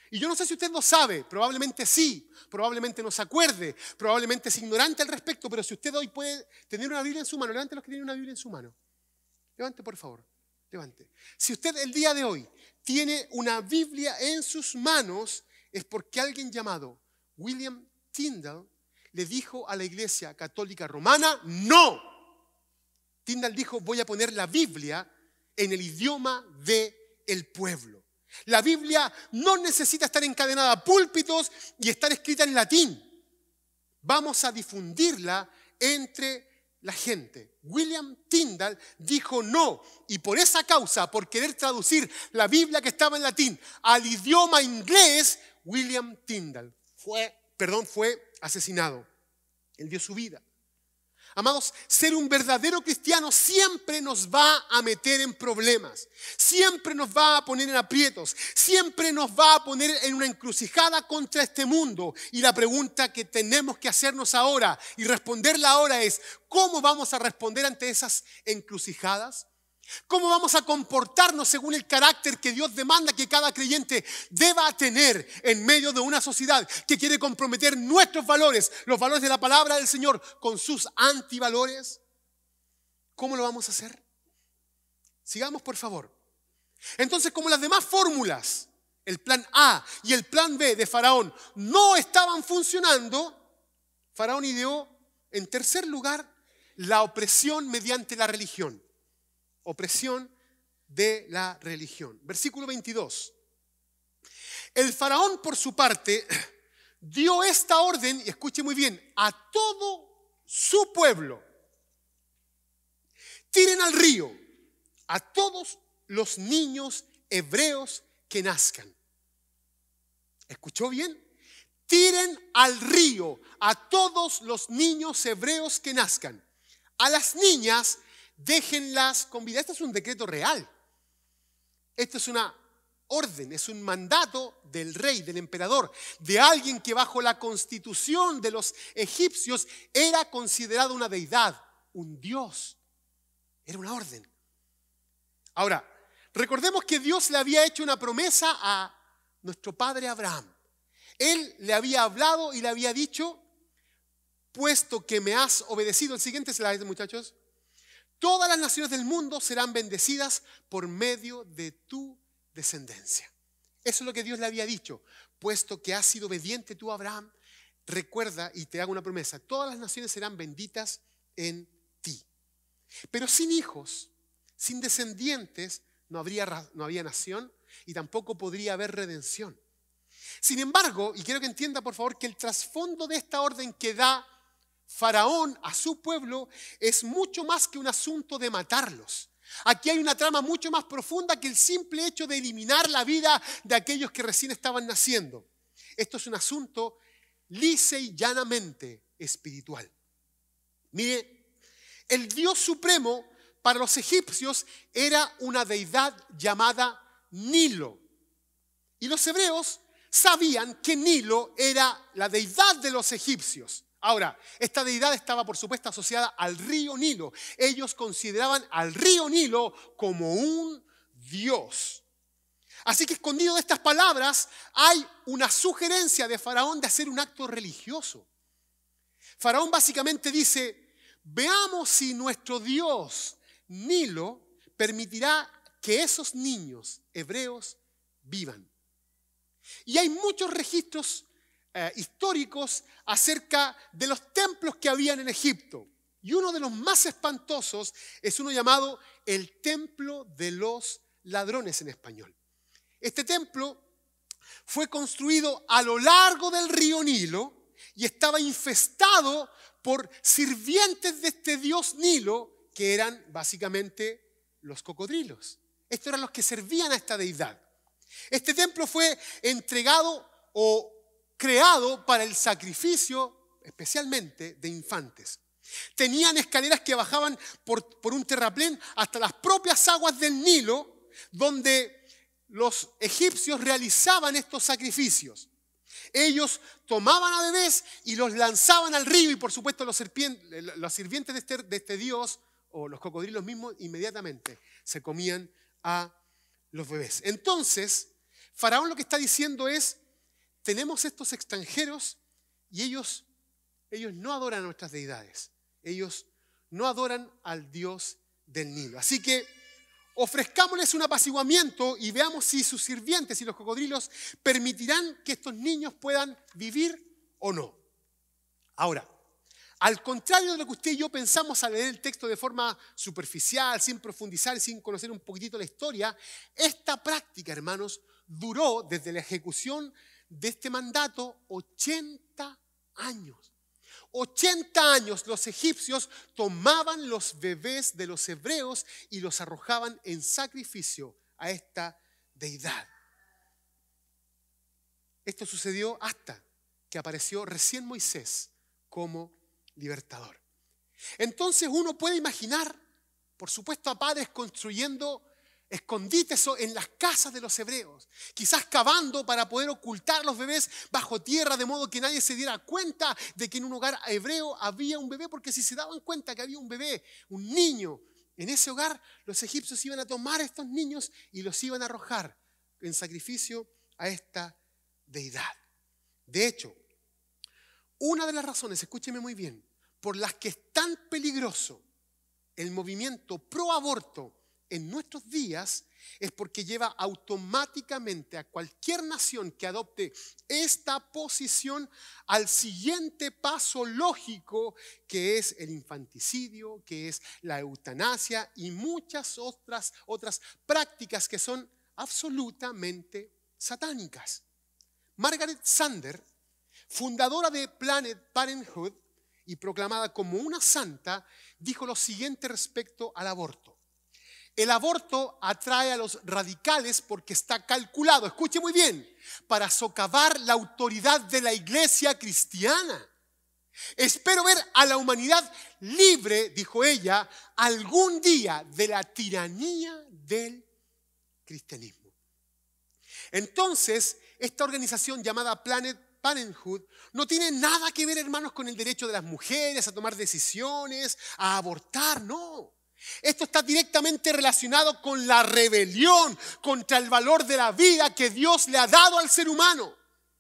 Y yo no sé si usted lo sabe, probablemente sí, probablemente no se acuerde, probablemente es ignorante al respecto, pero si usted hoy puede tener una Biblia en su mano, levante los que tienen una Biblia en su mano. Levante, por favor, levante. Si usted el día de hoy tiene una Biblia en sus manos, es porque alguien llamado William Tyndale le dijo a la Iglesia Católica Romana, ¡no! Tyndale dijo, voy a poner la Biblia en el idioma del pueblo. La Biblia no necesita estar encadenada a púlpitos y estar escrita en latín. Vamos a difundirla entre la gente. William Tyndale dijo no, y por esa causa, por querer traducir la Biblia que estaba en latín al idioma inglés, William Tyndale fue, perdón, fue asesinado. Él dio su vida. Amados, ser un verdadero cristiano siempre nos va a meter en problemas, siempre nos va a poner en aprietos, siempre nos va a poner en una encrucijada contra este mundo. Y la pregunta que tenemos que hacernos ahora y responderla ahora es, ¿cómo vamos a responder ante esas encrucijadas? ¿Cómo vamos a comportarnos según el carácter que Dios demanda que cada creyente deba tener en medio de una sociedad que quiere comprometer nuestros valores, los valores de la palabra del Señor, con sus antivalores? ¿Cómo lo vamos a hacer? Sigamos, por favor. Entonces, como las demás fórmulas, el plan A y el plan B de Faraón no estaban funcionando, Faraón ideó, en tercer lugar, la opresión mediante la religión. Opresión de la religión. Versículo veintidós. El faraón, por su parte, dio esta orden, y escuche muy bien, a todo su pueblo. Tiren al río a todos los niños hebreos que nazcan. ¿Escuchó bien? Tiren al río a todos los niños hebreos que nazcan. A las niñas déjenlas con vida. Este es un decreto real. Esto es una orden, es un mandato del rey, del emperador, de alguien que bajo la constitución de los egipcios era considerado una deidad, un dios. Era una orden. Ahora, recordemos que Dios le había hecho una promesa a nuestro padre Abraham. Él le había hablado y le había dicho, puesto que me has obedecido. El siguiente slide, muchachos. Todas las naciones del mundo serán bendecidas por medio de tu descendencia. Eso es lo que Dios le había dicho. Puesto que has sido obediente tú, Abraham, recuerda y te hago una promesa. Todas las naciones serán benditas en ti. Pero sin hijos, sin descendientes, no habría, no había nación y tampoco podría haber redención. Sin embargo, y quiero que entienda por favor que el trasfondo de esta orden que da Faraón a su pueblo es mucho más que un asunto de matarlos. Aquí hay una trama mucho más profunda que el simple hecho de eliminar la vida de aquellos que recién estaban naciendo. Esto es un asunto lisa y llanamente espiritual. Mire, el Dios supremo para los egipcios era una deidad llamada Nilo. Y los hebreos sabían que Nilo era la deidad de los egipcios. Ahora, esta deidad estaba por supuesto asociada al río Nilo. Ellos consideraban al río Nilo como un dios. Así que escondido de estas palabras hay una sugerencia de Faraón de hacer un acto religioso. Faraón básicamente dice, veamos si nuestro dios Nilo permitirá que esos niños hebreos vivan. Y hay muchos registros Eh, históricos acerca de los templos que habían en Egipto. Y uno de los más espantosos es uno llamado el Templo de los Ladrones en español. Este templo fue construido a lo largo del río Nilo y estaba infestado por sirvientes de este dios Nilo, que eran básicamente los cocodrilos. Estos eran los que servían a esta deidad. Este templo fue entregado o creado para el sacrificio, especialmente de infantes. Tenían escaleras que bajaban por, por un terraplén hasta las propias aguas del Nilo, donde los egipcios realizaban estos sacrificios. Ellos tomaban a bebés y los lanzaban al río y por supuesto los, los sirvientes de este, de este dios, o los cocodrilos mismos, inmediatamente se comían a los bebés. Entonces, Faraón lo que está diciendo es, tenemos estos extranjeros y ellos, ellos no adoran a nuestras deidades. Ellos no adoran al Dios del Nilo. Así que ofrezcámosles un apaciguamiento y veamos si sus sirvientes y los cocodrilos permitirán que estos niños puedan vivir o no. Ahora, al contrario de lo que usted y yo pensamos al leer el texto de forma superficial, sin profundizar, sin conocer un poquitito la historia, esta práctica, hermanos, duró desde la ejecución de este mandato ochenta años. ochenta años los egipcios tomaban los bebés de los hebreos y los arrojaban en sacrificio a esta deidad. Esto sucedió hasta que apareció recién Moisés como libertador. Entonces uno puede imaginar, por supuesto, a padres construyendo escondites en las casas de los hebreos, quizás cavando para poder ocultar los bebés bajo tierra de modo que nadie se diera cuenta de que en un hogar hebreo había un bebé, porque si se daban cuenta que había un bebé, un niño en ese hogar, los egipcios iban a tomar a estos niños y los iban a arrojar en sacrificio a esta deidad. De hecho, una de las razones, escúcheme muy bien, por las que es tan peligroso el movimiento pro aborto en nuestros días es porque lleva automáticamente a cualquier nación que adopte esta posición al siguiente paso lógico, que es el infanticidio, que es la eutanasia y muchas otras, otras prácticas que son absolutamente satánicas. Margaret Sanger, fundadora de Planned Parenthood y proclamada como una santa, dijo lo siguiente respecto al aborto. El aborto atrae a los radicales porque está calculado, escuche muy bien, para socavar la autoridad de la iglesia cristiana. Espero ver a la humanidad libre, dijo ella, algún día de la tiranía del cristianismo. Entonces, esta organización llamada Planned Parenthood no tiene nada que ver, hermanos, con el derecho de las mujeres a tomar decisiones, a abortar, no. Esto está directamente relacionado con la rebelión contra el valor de la vida que Dios le ha dado al ser humano.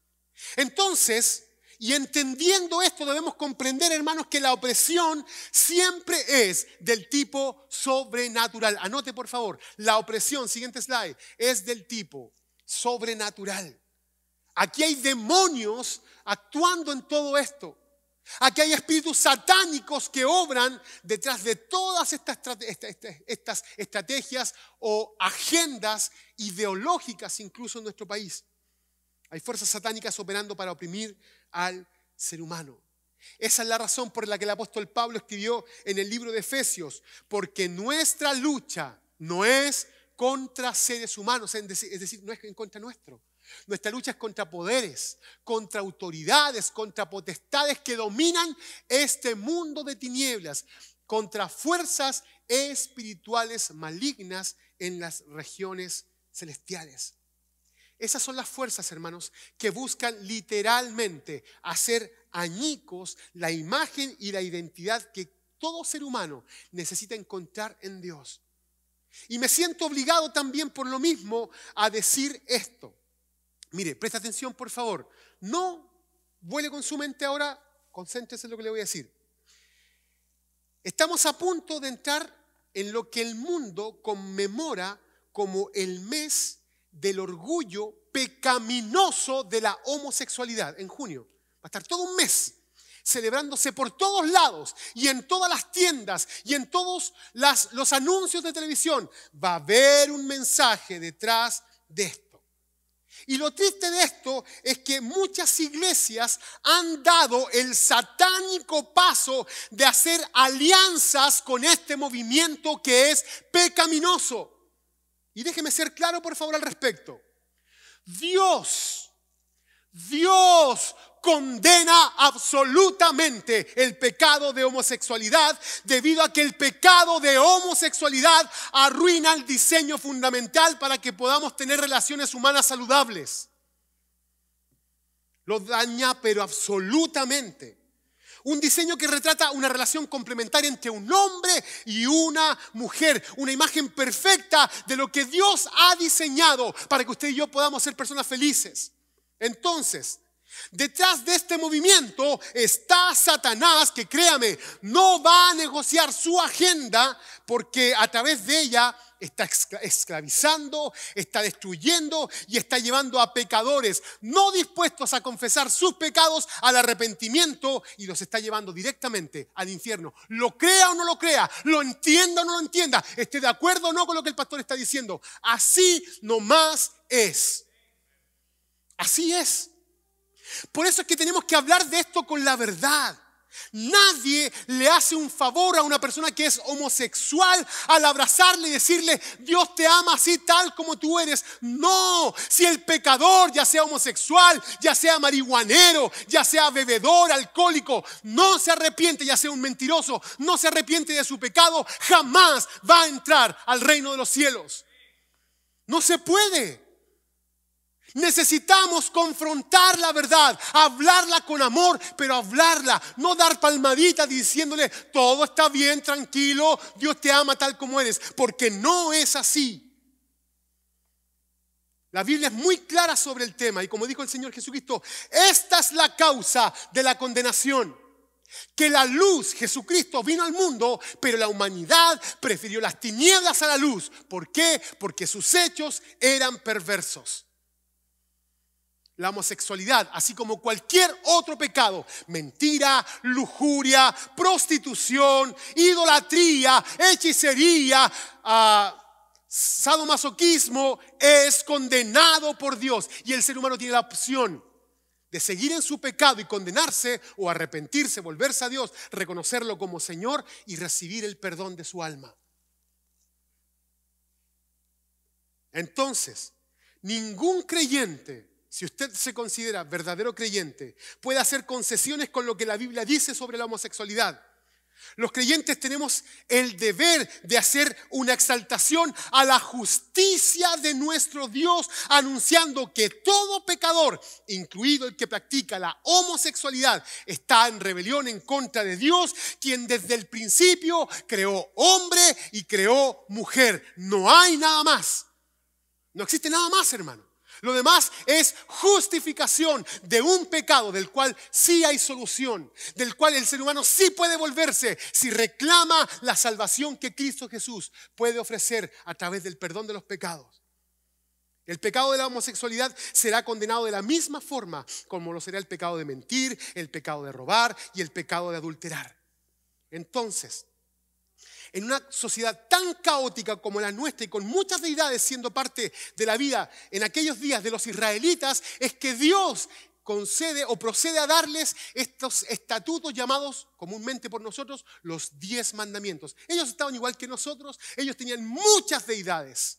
Entonces, y entendiendo esto, debemos comprender, hermanos, que la opresión siempre es del tipo sobrenatural. Anote, por favor, la opresión, siguiente slide, es del tipo sobrenatural. Aquí hay demonios actuando en todo esto. Aquí hay espíritus satánicos que obran detrás de todas estas, estas estrategias o agendas ideológicas incluso en nuestro país. Hay fuerzas satánicas operando para oprimir al ser humano. Esa es la razón por la que el apóstol Pablo escribió en el libro de Efesios, porque nuestra lucha no es contra seres humanos, es decir, no es en contra nuestro. Nuestra lucha es contra poderes, contra autoridades, contra potestades que dominan este mundo de tinieblas, contra fuerzas espirituales malignas en las regiones celestiales. Esas son las fuerzas, hermanos, que buscan literalmente hacer añicos la imagen y la identidad que todo ser humano necesita encontrar en Dios. Y me siento obligado también por lo mismo a decir esto. Mire, presta atención, por favor. No vuele con su mente ahora, concéntrese en lo que le voy a decir. Estamos a punto de entrar en lo que el mundo conmemora como el mes del orgullo pecaminoso de la homosexualidad, en junio. Va a estar todo un mes celebrándose por todos lados y en todas las tiendas y en todos las, los anuncios de televisión. Va a haber un mensaje detrás de esto. Y lo triste de esto es que muchas iglesias han dado el satánico paso de hacer alianzas con este movimiento que es pecaminoso. Y déjeme ser claro, por favor, al respecto. Dios, Dios condena absolutamente el pecado de homosexualidad, debido a que el pecado de homosexualidad arruina el diseño fundamental para que podamos tener relaciones humanas saludables. Lo daña, pero absolutamente. Un diseño que retrata una relación complementaria entre un hombre y una mujer. Una imagen perfecta de lo que Dios ha diseñado para que usted y yo podamos ser personas felices. Entonces, detrás de este movimiento está Satanás, que créame, no va a negociar su agenda porque a través de ella está esclavizando, está destruyendo y está llevando a pecadores no dispuestos a confesar sus pecados al arrepentimiento y los está llevando directamente al infierno. Lo crea o no lo crea, lo entienda o no lo entienda, esté de acuerdo o no con lo que el pastor está diciendo. Así nomás es. Así es. Por eso es que tenemos que hablar de esto con la verdad. Nadie le hace un favor a una persona que es homosexual al abrazarle y decirle, Dios te ama así tal como tú eres. No, si el pecador, ya sea homosexual, ya sea marihuanero, ya sea bebedor, alcohólico, no se arrepiente, ya sea un mentiroso, no se arrepiente de su pecado, jamás va a entrar al reino de los cielos. No se puede. Necesitamos confrontar la verdad, hablarla con amor, pero hablarla, no dar palmaditas diciéndole todo está bien, tranquilo, Dios te ama tal como eres, porque no es así. La Biblia es muy clara sobre el tema y como dijo el Señor Jesucristo, esta es la causa de la condenación. Que la luz, Jesucristo, vino al mundo, pero la humanidad prefirió las tinieblas a la luz. ¿Por qué? Porque sus hechos eran perversos. La homosexualidad, así como cualquier otro pecado, mentira, lujuria, prostitución, idolatría, hechicería, uh, sadomasoquismo, es condenado por Dios. Y el ser humano tiene la opción de seguir en su pecado y condenarse o arrepentirse, volverse a Dios, reconocerlo como Señor y recibir el perdón de su alma. Entonces, ningún creyente, si usted se considera verdadero creyente, puede hacer concesiones con lo que la Biblia dice sobre la homosexualidad. Los creyentes tenemos el deber de hacer una exaltación a la justicia de nuestro Dios, anunciando que todo pecador, incluido el que practica la homosexualidad, está en rebelión en contra de Dios, quien desde el principio creó hombre y creó mujer. No hay nada más. No existe nada más, hermano. Lo demás es justificación de un pecado del cual sí hay solución, del cual el ser humano sí puede volverse si reclama la salvación que Cristo Jesús puede ofrecer a través del perdón de los pecados. El pecado de la homosexualidad será condenado de la misma forma como lo será el pecado de mentir, el pecado de robar y el pecado de adulterar. Entonces, en una sociedad tan caótica como la nuestra y con muchas deidades siendo parte de la vida en aquellos días de los israelitas, es que Dios concede o procede a darles estos estatutos llamados comúnmente por nosotros los diez mandamientos. Ellos estaban igual que nosotros, ellos tenían muchas deidades.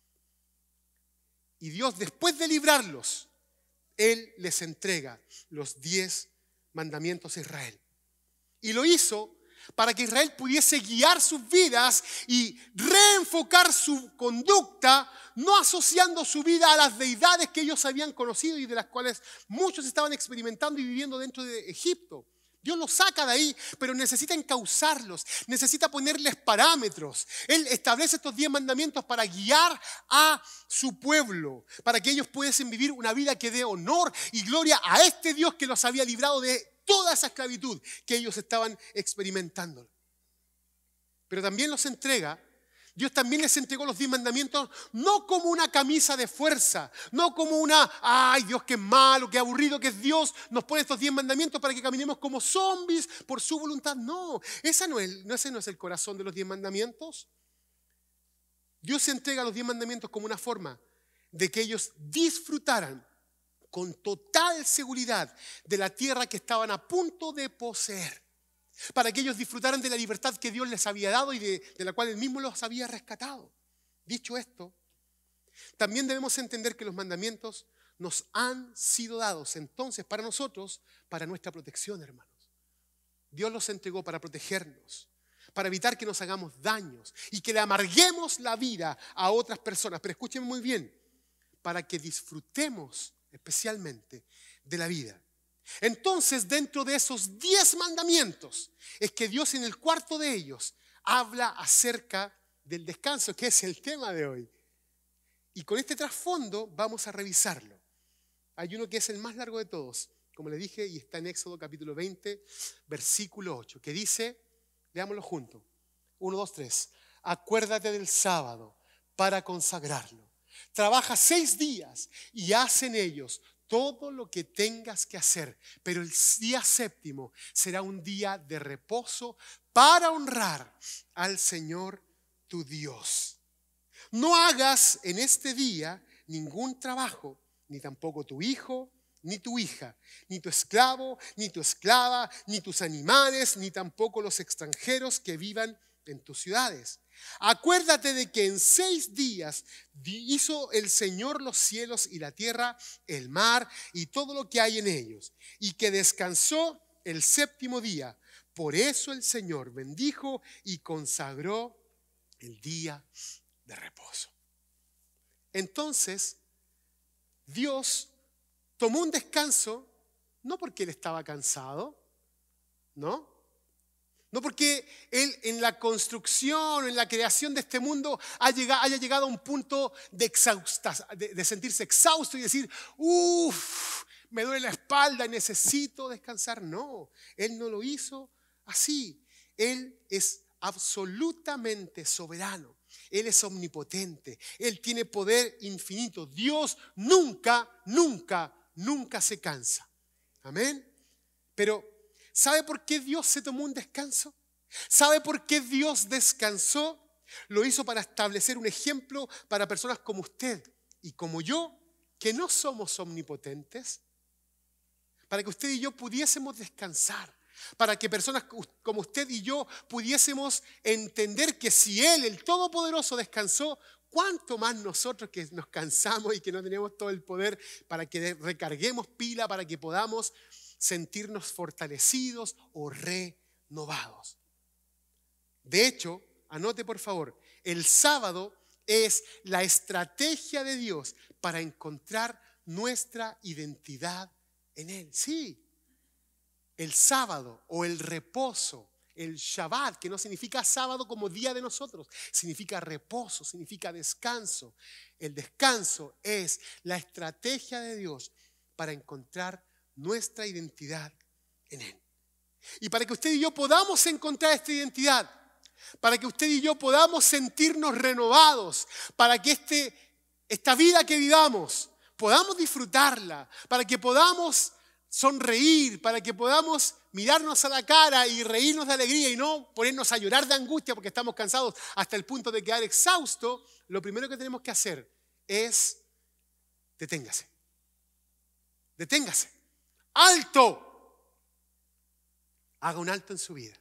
Y Dios, después de librarlos, Él les entrega los diez mandamientos a Israel. Y lo hizo para que Israel pudiese guiar sus vidas y reenfocar su conducta, no asociando su vida a las deidades que ellos habían conocido y de las cuales muchos estaban experimentando y viviendo dentro de Egipto. Dios los saca de ahí, pero necesita encauzarlos, necesita ponerles parámetros. Él establece estos diez mandamientos para guiar a su pueblo, para que ellos pudiesen vivir una vida que dé honor y gloria a este Dios que los había librado de toda esa esclavitud que ellos estaban experimentando. Pero también los entrega, Dios también les entregó los diez mandamientos no como una camisa de fuerza, no como una, ay Dios qué malo, qué aburrido que es Dios, nos pone estos diez mandamientos para que caminemos como zombies por su voluntad. No, esa no es, no, ese no es el corazón de los diez mandamientos. Dios entrega los diez mandamientos como una forma de que ellos disfrutaran con total seguridad de la tierra que estaban a punto de poseer, para que ellos disfrutaran de la libertad que Dios les había dado y de, de la cual Él mismo los había rescatado. Dicho esto, también debemos entender que los mandamientos nos han sido dados entonces para nosotros, para nuestra protección, hermanos. Dios los entregó para protegernos, para evitar que nos hagamos daños y que le amarguemos la vida a otras personas. Pero escúchenme muy bien, para que disfrutemos especialmente de la vida. Entonces, dentro de esos diez mandamientos, es que Dios en el cuarto de ellos habla acerca del descanso, que es el tema de hoy. Y con este trasfondo vamos a revisarlo. hay uno que es el más largo de todos, como le dije, y está en Éxodo capítulo veinte, versículo ocho, que dice, leámoslo juntos, uno, dos, tres, acuérdate del sábado para consagrarlo. Trabaja seis días y haz en ellos todo lo que tengas que hacer, pero el día séptimo será un día de reposo para honrar al Señor tu Dios. No hagas en este día ningún trabajo, ni tampoco tu hijo, ni tu hija, ni tu esclavo, ni tu esclava, ni tus animales, ni tampoco los extranjeros que vivan en tus ciudades. Acuérdate de que en seis días hizo el Señor los cielos y la tierra, el mar y todo lo que hay en ellos, y que descansó el séptimo día. Por eso el Señor bendijo y consagró el día de reposo. Entonces, Dios tomó un descanso, no porque Él estaba cansado, ¿no? No porque Él en la construcción, en la creación de este mundo haya llegado a un punto de, exhausta, de, de sentirse exhausto y decir, uff, me duele la espalda, necesito descansar. No, Él no lo hizo así. Él es absolutamente soberano. Él es omnipotente. Él tiene poder infinito. Dios nunca, nunca, nunca se cansa. Amén. Pero ¿sabe por qué Dios se tomó un descanso? ¿Sabe por qué Dios descansó? Lo hizo para establecer un ejemplo para personas como usted y como yo, que no somos omnipotentes, para que usted y yo pudiésemos descansar, para que personas como usted y yo pudiésemos entender que si Él, el Todopoderoso, descansó, ¿cuánto más nosotros que nos cansamos y que no tenemos todo el poder para que recarguemos pila, para que podamos sentirnos fortalecidos o renovados? De hecho, anote por favor, el sábado es la estrategia de Dios para encontrar nuestra identidad en Él. Sí, el sábado o el reposo, el Shabbat, que no significa sábado como día de nosotros, significa reposo, significa descanso. El descanso es la estrategia de Dios para encontrar nuestra identidad en Él. Y para que usted y yo podamos encontrar esta identidad, para que usted y yo podamos sentirnos renovados, para que este, esta vida que vivamos podamos disfrutarla, para que podamos sonreír, para que podamos mirarnos a la cara y reírnos de alegría y no ponernos a llorar de angustia porque estamos cansados hasta el punto de quedar exhaustos, lo primero que tenemos que hacer es deténgase. Deténgase. ¡Alto! Haga un alto en su vida.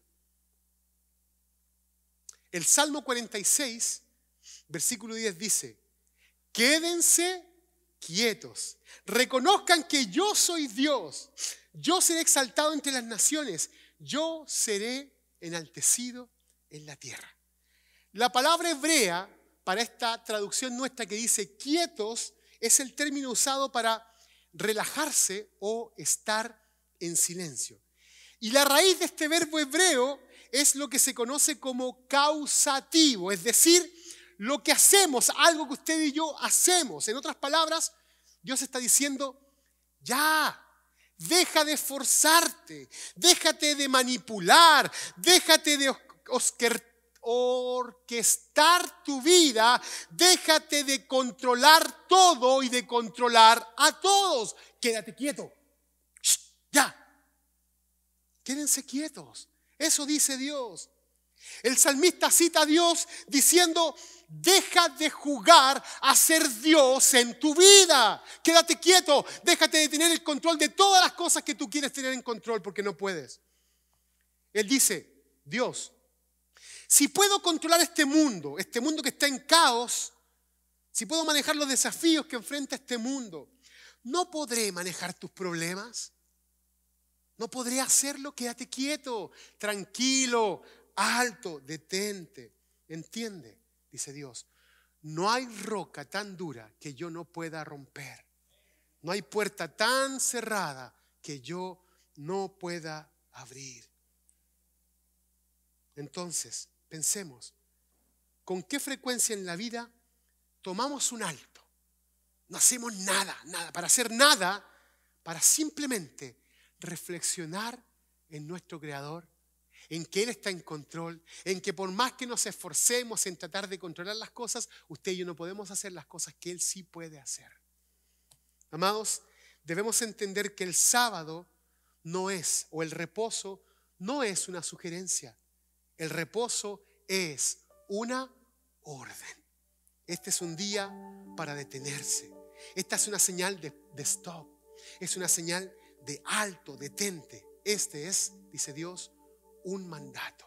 El Salmo cuarenta y seis, versículo diez dice, quédense quietos, reconozcan que yo soy Dios, yo seré exaltado entre las naciones, yo seré enaltecido en la tierra. La palabra hebrea para esta traducción nuestra que dice quietos es el término usado para relajarse o estar en silencio. Y la raíz de este verbo hebreo es lo que se conoce como causativo, es decir, lo que hacemos, algo que usted y yo hacemos. En otras palabras, Dios está diciendo, ya, deja de esforzarte, déjate de manipular, déjate de orquestar tu vida, déjate de controlar todo y de controlar a todos. Quédate quieto. Shh, ya. Quédense quietos. Eso dice Dios. El salmista cita a Dios diciendo, deja de jugar a ser Dios en tu vida. Quédate quieto, déjate de tener el control de todas las cosas que tú quieres tener en control porque no puedes. Él dice, Dios, si puedo controlar este mundo, este mundo que está en caos, si puedo manejar los desafíos que enfrenta este mundo, ¿no podré manejar tus problemas? ¿No podré hacerlo? Quédate quieto, tranquilo, alto, detente. ¿Entiende? Dice Dios, no hay roca tan dura que yo no pueda romper. No hay puerta tan cerrada que yo no pueda abrir. Entonces, pensemos, ¿con qué frecuencia en la vida tomamos un alto? No hacemos nada, nada, para hacer nada, para simplemente reflexionar en nuestro Creador, en que Él está en control, en que por más que nos esforcemos en tratar de controlar las cosas, usted y yo no podemos hacer las cosas que Él sí puede hacer. Amados, debemos entender que el sábado no es, o el reposo no es una sugerencia. El reposo es una orden. Este es un día para detenerse. Esta es una señal de, de stop. Es una señal de alto, detente. Este es, dice Dios, un mandato.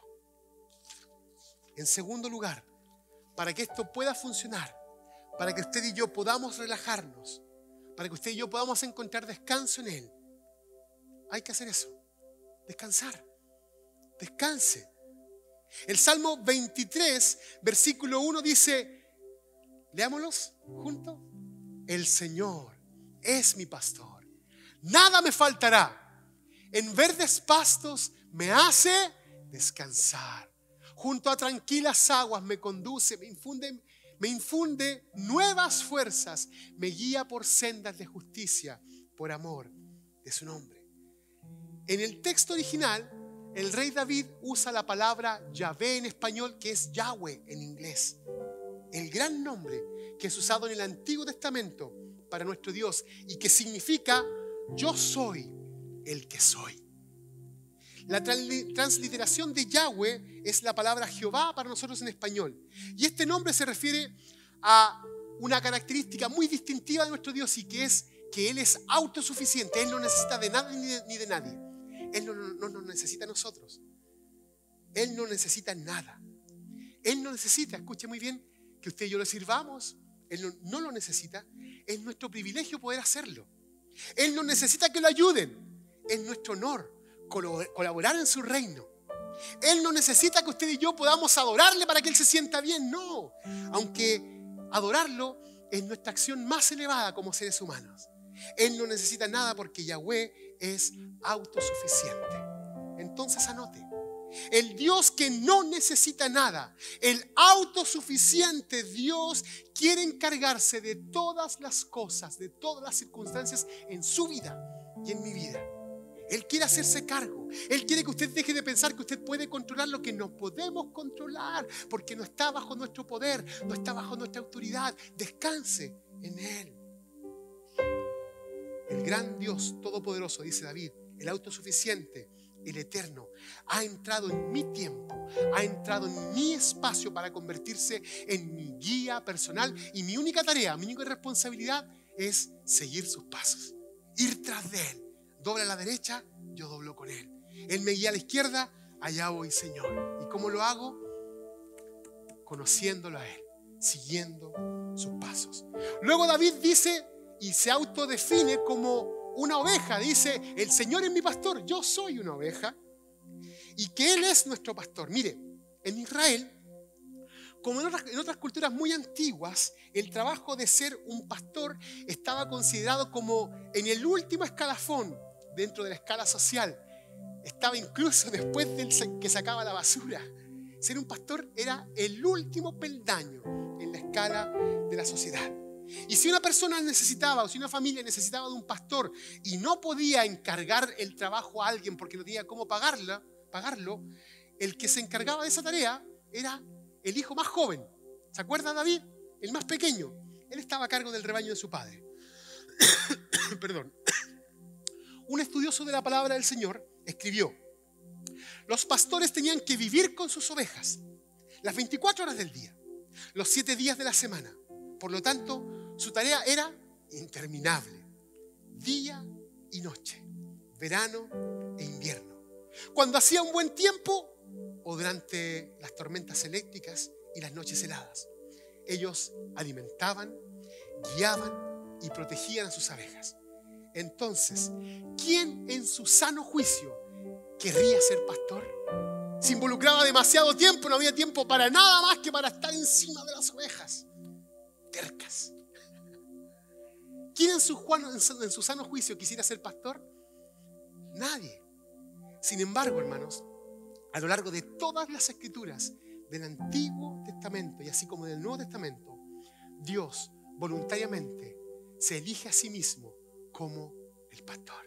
En segundo lugar, para que esto pueda funcionar, para que usted y yo podamos relajarnos, para que usted y yo podamos encontrar descanso en Él, hay que hacer eso, descansar, descanse. El Salmo veintitrés, versículo uno dice, leámoslos juntos, el Señor es mi pastor, nada me faltará, en verdes pastos me hace descansar, junto a tranquilas aguas me conduce, me infunde, me infunde nuevas fuerzas, me guía por sendas de justicia, por amor de su nombre. En el texto original, el rey David usa la palabra Yahvé en español, que es Yahweh en inglés. El gran nombre que es usado en el Antiguo Testamento para nuestro Dios y que significa yo soy el que soy. La transliteración de Yahweh es la palabra Jehová para nosotros en español. Y este nombre se refiere a una característica muy distintiva de nuestro Dios y que es que Él es autosuficiente. Él no necesita de nada ni de, ni de nadie. Él no, no, no nos necesita a nosotros. Él no necesita nada. Él no necesita, escuche muy bien, que usted y yo lo sirvamos. Él no, no lo necesita. Es nuestro privilegio poder hacerlo. Él no necesita que lo ayuden. Es nuestro honor colaborar en su reino. Él no necesita que usted y yo podamos adorarle para que Él se sienta bien. No. Aunque adorarlo es nuestra acción más elevada como seres humanos. Él no necesita nada porque Yahweh es autosuficiente. Entonces anote, el Dios que no necesita nada, el autosuficiente Dios quiere encargarse de todas las cosas, de todas las circunstancias en su vida y en mi vida. Él quiere hacerse cargo. Él quiere que usted deje de pensar que usted puede controlar lo que no podemos controlar, porque no está bajo nuestro poder, no está bajo nuestra autoridad. Descanse en Él. El gran Dios todopoderoso, dice David, el autosuficiente, el eterno, ha entrado en mi tiempo, ha entrado en mi espacio para convertirse en mi guía personal, y mi única tarea, mi única responsabilidad es seguir sus pasos, ir tras de Él. Dobla a la derecha, yo doblo con Él. Él me guía a la izquierda, allá voy, Señor. ¿Y cómo lo hago? Conociéndolo a Él, siguiendo sus pasos. Luego David dice y se autodefine como una oveja. Dice, el Señor es mi pastor, yo soy una oveja. Y que Él es nuestro pastor. Mire, en Israel, como en otras, en otras culturas muy antiguas, el trabajo de ser un pastor estaba considerado como en el último escalafón dentro de la escala social. Estaba incluso después del que sacaba la basura. Ser un pastor era el último peldaño en la escala de la sociedad. Y si una persona necesitaba, o si una familia necesitaba de un pastor y no podía encargar el trabajo a alguien porque no tenía cómo pagarla, pagarlo, el que se encargaba de esa tarea era el hijo más joven. ¿Se acuerda David? El más pequeño. Él estaba a cargo del rebaño de su padre. Perdón. Un estudioso de la palabra del Señor escribió: los pastores tenían que vivir con sus ovejas las veinticuatro horas del día, los siete días de la semana. Por lo tanto, su tarea era interminable, día y noche, verano e invierno. Cuando hacía un buen tiempo o durante las tormentas eléctricas y las noches heladas, ellos alimentaban, guiaban y protegían a sus abejas. Entonces, ¿quién en su sano juicio querría ser pastor? Se involucraba demasiado tiempo, no había tiempo para nada más que para estar encima de las ovejas tercas. ¿Quién en su, en su sano juicio quisiera ser pastor? Nadie. Sin embargo, hermanos, a lo largo de todas las escrituras del Antiguo Testamento y así como del Nuevo Testamento, Dios voluntariamente se elige a sí mismo como el pastor,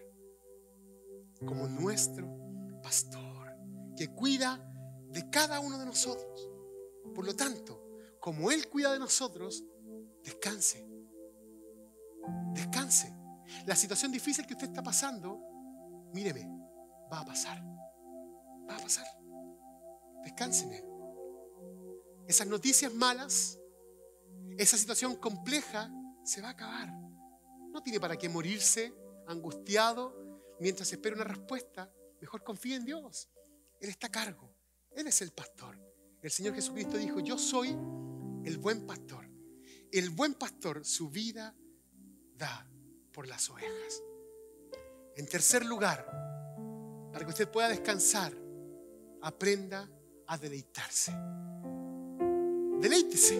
como nuestro pastor, que cuida de cada uno de nosotros. Por lo tanto, como Él cuida de nosotros, descanse. Descanse. La situación difícil que usted está pasando, míreme, va a pasar. Va a pasar. Descanse en Él. Esas noticias malas, esa situación compleja, se va a acabar. No tiene para qué morirse angustiado mientras espera una respuesta. Mejor confíe en Dios. Él está a cargo. Él es el pastor. El Señor Jesucristo dijo: yo soy el buen pastor. El buen pastor su vida da por las ovejas. En tercer lugar, para que usted pueda descansar, aprenda a deleitarse. Deleítese.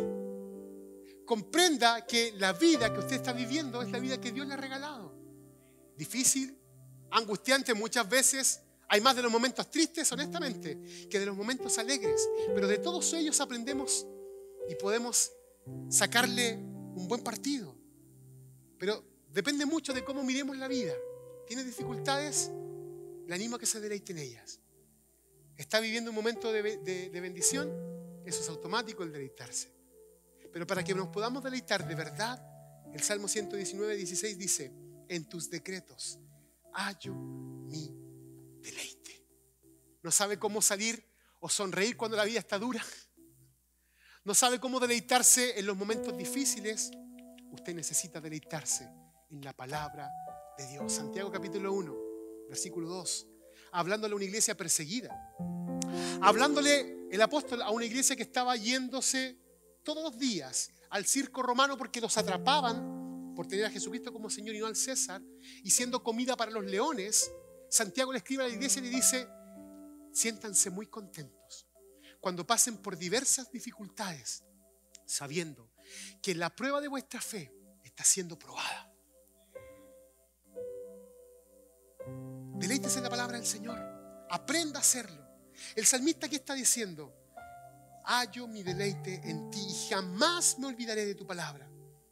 Comprenda que la vida que usted está viviendo es la vida que Dios le ha regalado. Difícil, angustiante muchas veces. Hay más de los momentos tristes, honestamente, que de los momentos alegres. Pero de todos ellos aprendemos y podemos sacarle un buen partido. Pero depende mucho de cómo miremos la vida. ¿Tiene dificultades? Le animo a que se deleite en ellas. ¿Está viviendo un momento de, de, de bendición? Eso es automático, el deleitarse. Pero para que nos podamos deleitar de verdad, el Salmo ciento diecinueve, dieciséis dice: en tus decretos hallo mi deleite. ¿No sabe cómo salir o sonreír cuando la vida está dura? ¿No sabe cómo deleitarse en los momentos difíciles? Usted necesita deleitarse en la palabra de Dios. Santiago capítulo uno, versículo dos. Hablándole a una iglesia perseguida. Hablándole el apóstol a una iglesia que estaba yéndose todos los días al circo romano porque los atrapaban por tener a Jesucristo como Señor y no al César, y siendo comida para los leones. Santiago le escribe a la iglesia y le dice: siéntanse muy contentos cuando pasen por diversas dificultades, sabiendo que la prueba de vuestra fe está siendo probada. Deleítese en la palabra del Señor. Aprenda a hacerlo. El salmista aquí está diciendo: hallo mi deleite en ti y jamás me olvidaré de tu palabra.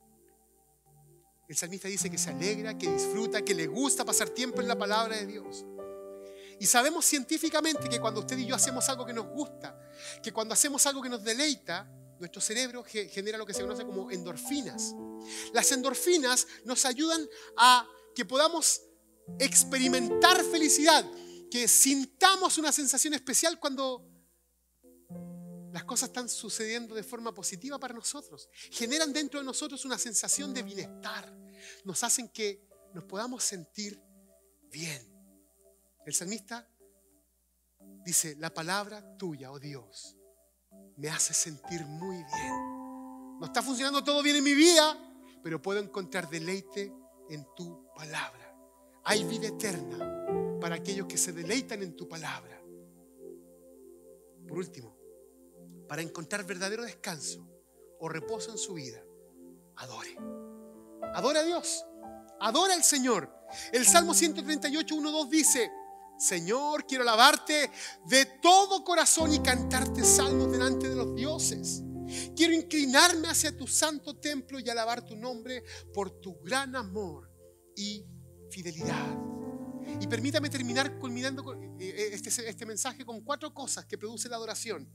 El salmista dice que se alegra, que disfruta, que le gusta pasar tiempo en la palabra de Dios. Y sabemos científicamente que cuando usted y yo hacemos algo que nos gusta, que cuando hacemos algo que nos deleita, nuestro cerebro genera lo que se conoce como endorfinas. Las endorfinas nos ayudan a que podamos experimentar felicidad, que sintamos una sensación especial cuando las cosas están sucediendo de forma positiva para nosotros. Generan dentro de nosotros una sensación de bienestar. Nos hacen que nos podamos sentir bien. El salmista dice: la palabra tuya, oh Dios, me hace sentir muy bien. No está funcionando todo bien en mi vida, pero puedo encontrar deleite en tu palabra. Hay vida eterna para aquellos que se deleitan en tu palabra. Por último, para encontrar verdadero descanso o reposo en su vida, adore. Adore a Dios. Adora al Señor. El Salmo ciento treinta y ocho, uno, dos dice: Señor, quiero alabarte de todo corazón y cantarte salmos delante de los dioses. Quiero inclinarme hacia tu santo templo y alabar tu nombre por tu gran amor y fidelidad. Y permítame terminar culminando este, este mensaje con cuatro cosas que produce la adoración.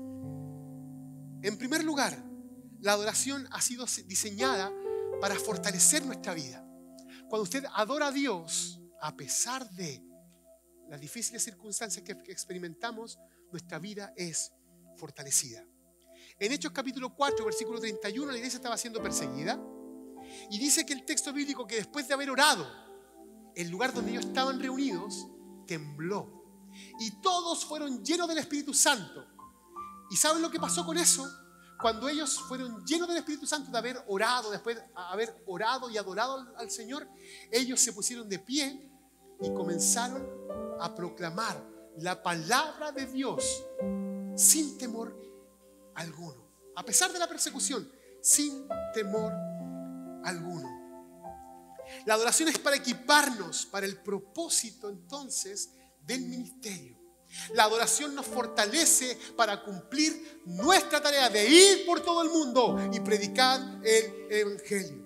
En primer lugar, la adoración ha sido diseñada para fortalecer nuestra vida. Cuando usted adora a Dios, a pesar de las difíciles circunstancias que experimentamos, nuestra vida es fortalecida. En Hechos capítulo cuatro, versículo treinta y uno, la iglesia estaba siendo perseguida. Y dice que el texto bíblico, que después de haber orado, el lugar donde ellos estaban reunidos tembló. Y todos fueron llenos del Espíritu Santo. ¿Y saben lo que pasó con eso? Cuando ellos fueron llenos del Espíritu Santo de haber orado, después de haber orado y adorado al, al Señor, ellos se pusieron de pie y comenzaron a proclamar la palabra de Dios sin temor alguno. A pesar de la persecución, sin temor alguno. La adoración es para equiparnos para el propósito entonces del ministerio. La adoración nos fortalece para cumplir nuestra tarea de ir por todo el mundo y predicar el Evangelio.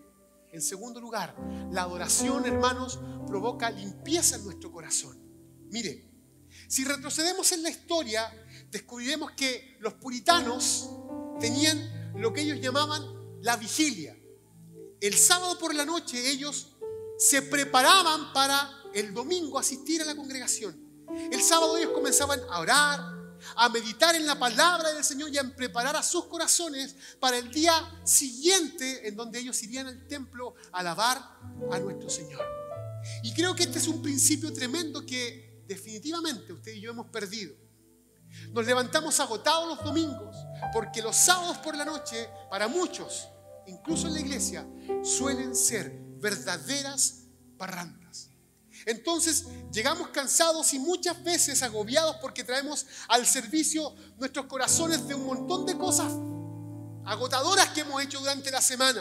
En segundo lugar, la adoración, hermanos, provoca limpieza en nuestro corazón. Mire, si retrocedemos en la historia, descubriremos que los puritanos tenían lo que ellos llamaban la vigilia. El sábado por la noche ellos se preparaban para el domingo asistir a la congregación. El sábado ellos comenzaban a orar, a meditar en la palabra del Señor y a preparar a sus corazones para el día siguiente en donde ellos irían al templo a alabar a nuestro Señor. Y creo que este es un principio tremendo que definitivamente usted y yo hemos perdido. Nos levantamos agotados los domingos porque los sábados por la noche, para muchos, incluso en la iglesia, suelen ser verdaderas parrandas. Entonces llegamos cansados y muchas veces agobiados porque traemos al servicio nuestros corazones de un montón de cosas agotadoras que hemos hecho durante la semana,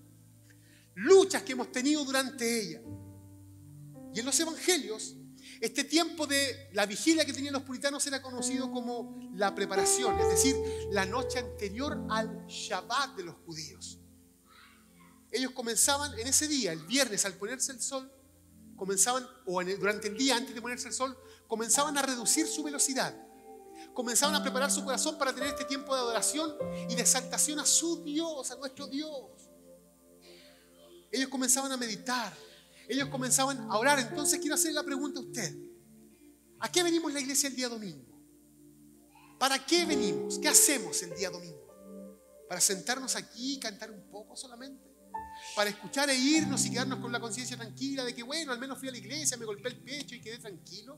luchas que hemos tenido durante ella. Y en los evangelios, este tiempo de la vigilia que tenían los puritanos era conocido como la preparación, es decir, la noche anterior al Shabbat de los judíos. Ellos comenzaban en ese día, el viernes, al ponerse el sol, comenzaban, o en el, durante el día antes de ponerse el sol, comenzaban a reducir su velocidad. Comenzaban a preparar su corazón para tener este tiempo de adoración y de exaltación a su Dios, a nuestro Dios. Ellos comenzaban a meditar, ellos comenzaban a orar. Entonces quiero hacerle la pregunta a usted: ¿a qué venimos la iglesia el día domingo? ¿Para qué venimos? ¿Qué hacemos el día domingo? ¿Para sentarnos aquí y cantar un poco solamente? ¿Para escuchar e irnos y quedarnos con la conciencia tranquila de que, bueno, al menos fui a la iglesia, me golpeé el pecho y quedé tranquilo?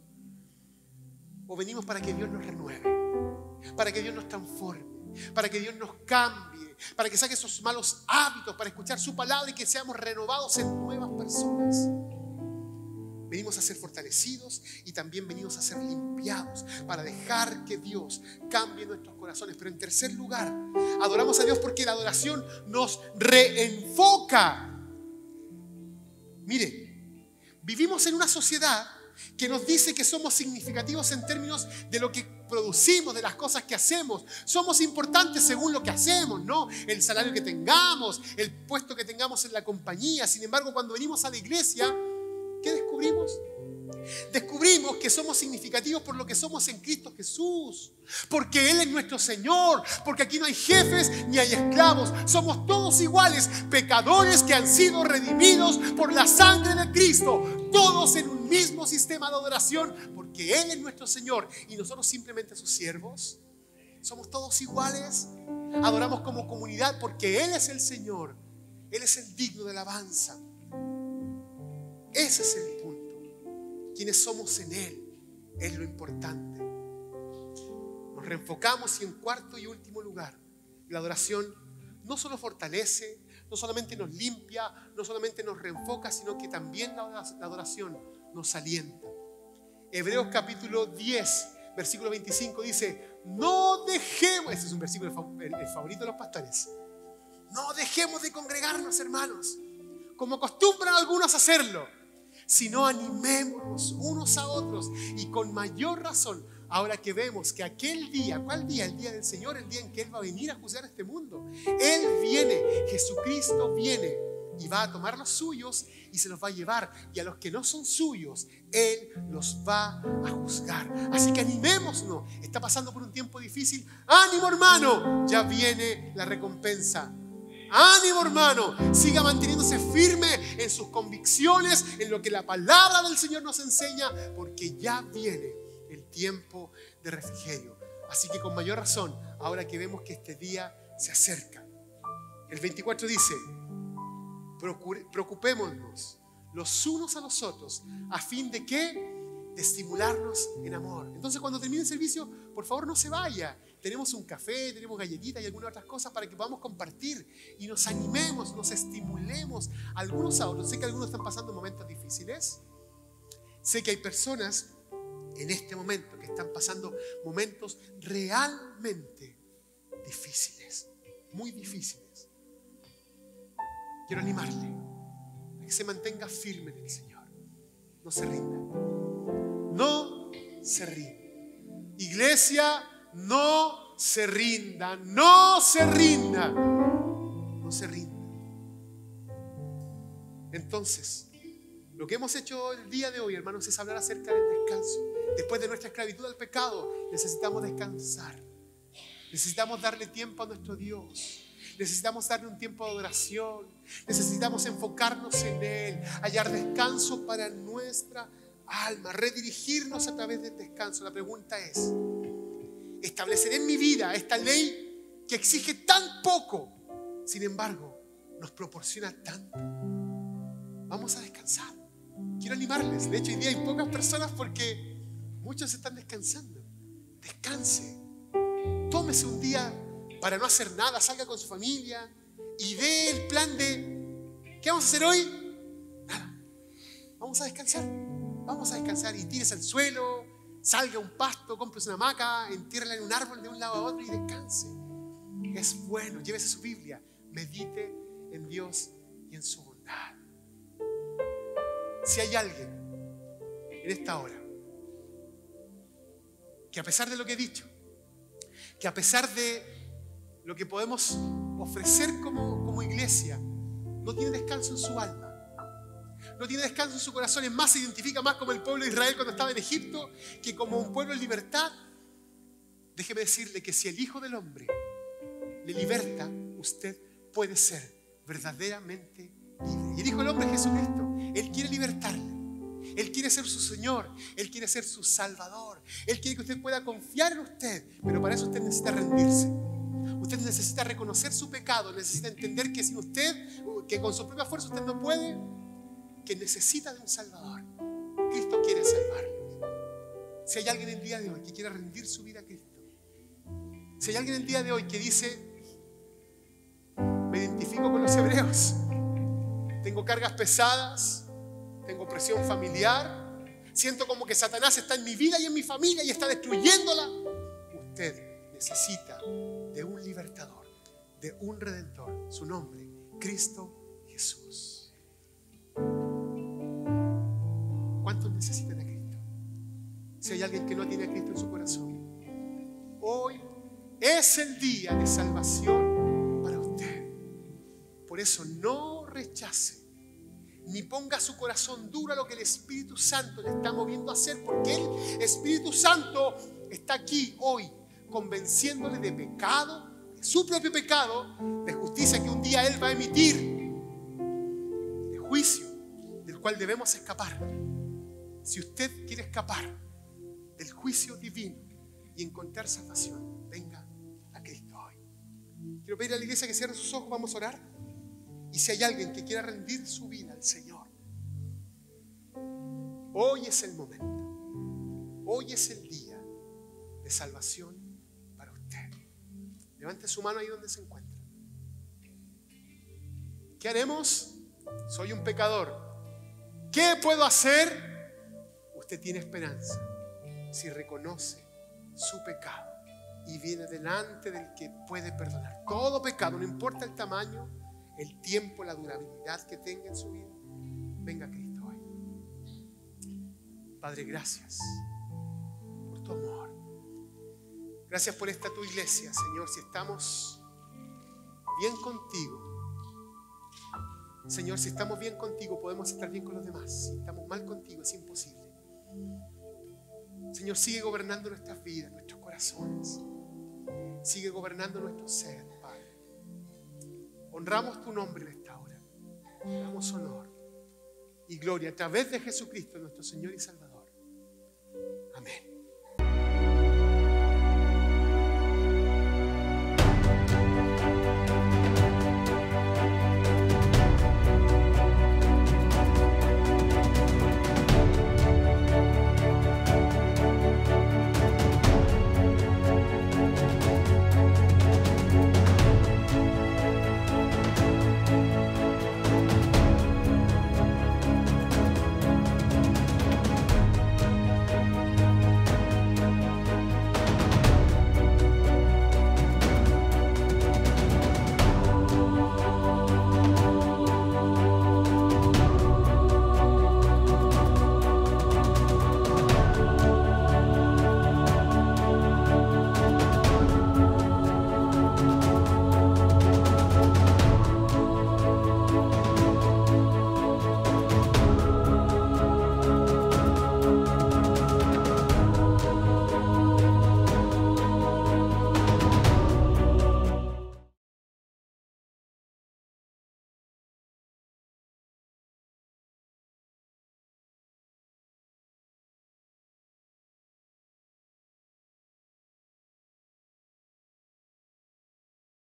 ¿O venimos para que Dios nos renueve, para que Dios nos transforme, para que Dios nos cambie, para que saque esos malos hábitos, para escuchar su palabra y que seamos renovados en nuevas personas? Venimos a ser fortalecidos y también venimos a ser limpiados para dejar que Dios cambie nuestros corazones. Pero en tercer lugar, adoramos a Dios porque la adoración nos reenfoca. Mire, vivimos en una sociedad que nos dice que somos significativos en términos de lo que producimos, de las cosas que hacemos. Somos importantes según lo que hacemos, ¿no? El salario que tengamos, el puesto que tengamos en la compañía. Sin embargo, cuando venimos a la iglesia, ¿qué descubrimos? Descubrimos que somos significativos por lo que somos en Cristo Jesús, porque Él es nuestro Señor, porque aquí no hay jefes ni hay esclavos, somos todos iguales, pecadores que han sido redimidos por la sangre de Cristo, todos en un mismo sistema de adoración, porque Él es nuestro Señor y nosotros simplemente sus siervos. Somos todos iguales, adoramos como comunidad porque Él es el Señor, Él es el digno de alabanza. Ese es el punto. Quienes somos en Él es lo importante. Nos reenfocamos y en cuarto y último lugar, la adoración no solo fortalece, no solamente nos limpia, no solamente nos reenfoca, sino que también la adoración nos alienta. Hebreos capítulo diez, versículo veinticinco dice: no dejemos, este es un versículo el favorito de los pastores, no dejemos de congregarnos, hermanos, como acostumbran algunos a hacerlo, sino animémonos unos a otros, y con mayor razón ahora que vemos que aquel día, ¿cuál día? El día del Señor, el día en que Él va a venir a juzgar este mundo. Él viene, Jesucristo viene y va a tomar los suyos y se los va a llevar, y a los que no son suyos Él los va a juzgar. Así que animémonos. Está pasando por un tiempo difícil. ánimo, hermano, ya viene la recompensa. Ánimo, hermano, siga manteniéndose firme en sus convicciones, en lo que la palabra del Señor nos enseña, porque ya viene el tiempo de refrigerio. Así que con mayor razón, ahora que vemos que este día se acerca. El veinticuatro dice: preocupémonos los unos a los otros, a fin de que de estimularnos en amor. Entonces, cuando termine el servicio, por favor no se vaya. Tenemos un café, tenemos galletitas y algunas otras cosas para que podamos compartir y nos animemos, nos estimulemos algunos a otros. Sé que algunos están pasando momentos difíciles. Sé que hay personas en este momento que están pasando momentos realmente difíciles, muy difíciles. Quiero animarle a que se mantenga firme en el Señor. No se rinda. No se rinda. Iglesia, no se rinda, no se rinda, no se rinda. Entonces, lo que hemos hecho el día de hoy, hermanos, es hablar acerca del descanso. Después de nuestra esclavitud al pecado, necesitamos descansar. Necesitamos darle tiempo a nuestro Dios. Necesitamos darle un tiempo de adoración. Necesitamos enfocarnos en Él, hallar descanso para nuestra alma, redirigirnos a través del descanso. La pregunta es, ¿estableceré en mi vida esta ley que exige tan poco, sin embargo, nos proporciona tanto? Vamos a descansar. Quiero animarles. De hecho, hoy día hay pocas personas porque muchos están descansando. Descanse. Tómese un día para no hacer nada. Salga con su familia y dé el plan de ¿qué vamos a hacer hoy? Nada. Vamos a descansar. Vamos a descansar y tírese al suelo, salga a un pasto, cómprese una hamaca, entiérrela en un árbol de un lado a otro y descanse. Es bueno. Llévese su Biblia. Medite en Dios y en su bondad. Si hay alguien en esta hora que a pesar de lo que he dicho, que a pesar de lo que podemos ofrecer como, como iglesia, no tiene descanso en su alma, no tiene descanso en su corazón, es más, se identifica más como el pueblo de Israel cuando estaba en Egipto que como un pueblo en libertad, déjeme decirle que si el Hijo del Hombre le liberta, usted puede ser verdaderamente libre. Y el Hijo del Hombre es Jesucristo. Él quiere libertarle. Él quiere ser su Señor. Él quiere ser su Salvador. Él quiere que usted pueda confiar en usted. Pero para eso usted necesita rendirse. Usted necesita reconocer su pecado. Necesita entender que sin usted, que con su propia fuerza usted no puede, que necesita de un Salvador. Cristo quiere salvarlo. Si hay alguien el día de hoy que quiera rendir su vida a Cristo, si hay alguien el día de hoy que dice, me identifico con los hebreos, tengo cargas pesadas, tengo presión familiar, siento como que Satanás está en mi vida y en mi familia y está destruyéndola, usted necesita de un libertador, de un redentor. Su nombre, Cristo Jesús. ¿Cuántos necesitan a Cristo? Si hay alguien que no tiene a Cristo en su corazón, hoy es el día de salvación para usted. Por eso no rechace ni ponga su corazón duro a lo que el Espíritu Santo le está moviendo a hacer, porque el Espíritu Santo está aquí hoy convenciéndole de pecado, de su propio pecado, de justicia que un día Él va a emitir, de juicio del cual debemos escapar. Si usted quiere escapar del juicio divino y encontrar salvación, venga a Cristo hoy. Quiero pedir a la iglesia que cierre sus ojos, vamos a orar. Y si hay alguien que quiera rendir su vida al Señor, hoy es el momento. Hoy es el día de salvación para usted. Levante su mano ahí donde se encuentra. ¿Qué haremos? Soy un pecador. ¿Qué puedo hacer? Usted tiene esperanza si reconoce su pecado y viene delante del que puede perdonar todo pecado, no importa el tamaño, el tiempo, la durabilidad que tenga en su vida. Venga a Cristo hoy. Padre, gracias por tu amor. Gracias por esta tu iglesia, Señor. Si estamos bien contigo, Señor, si estamos bien contigo, podemos estar bien con los demás. Si estamos mal contigo, es imposible. Señor, sigue gobernando nuestras vidas, nuestros corazones. Sigue gobernando nuestro ser, Padre. Honramos tu nombre en esta hora. Damos honor y gloria a través de Jesucristo, nuestro Señor y Salvador. Amén.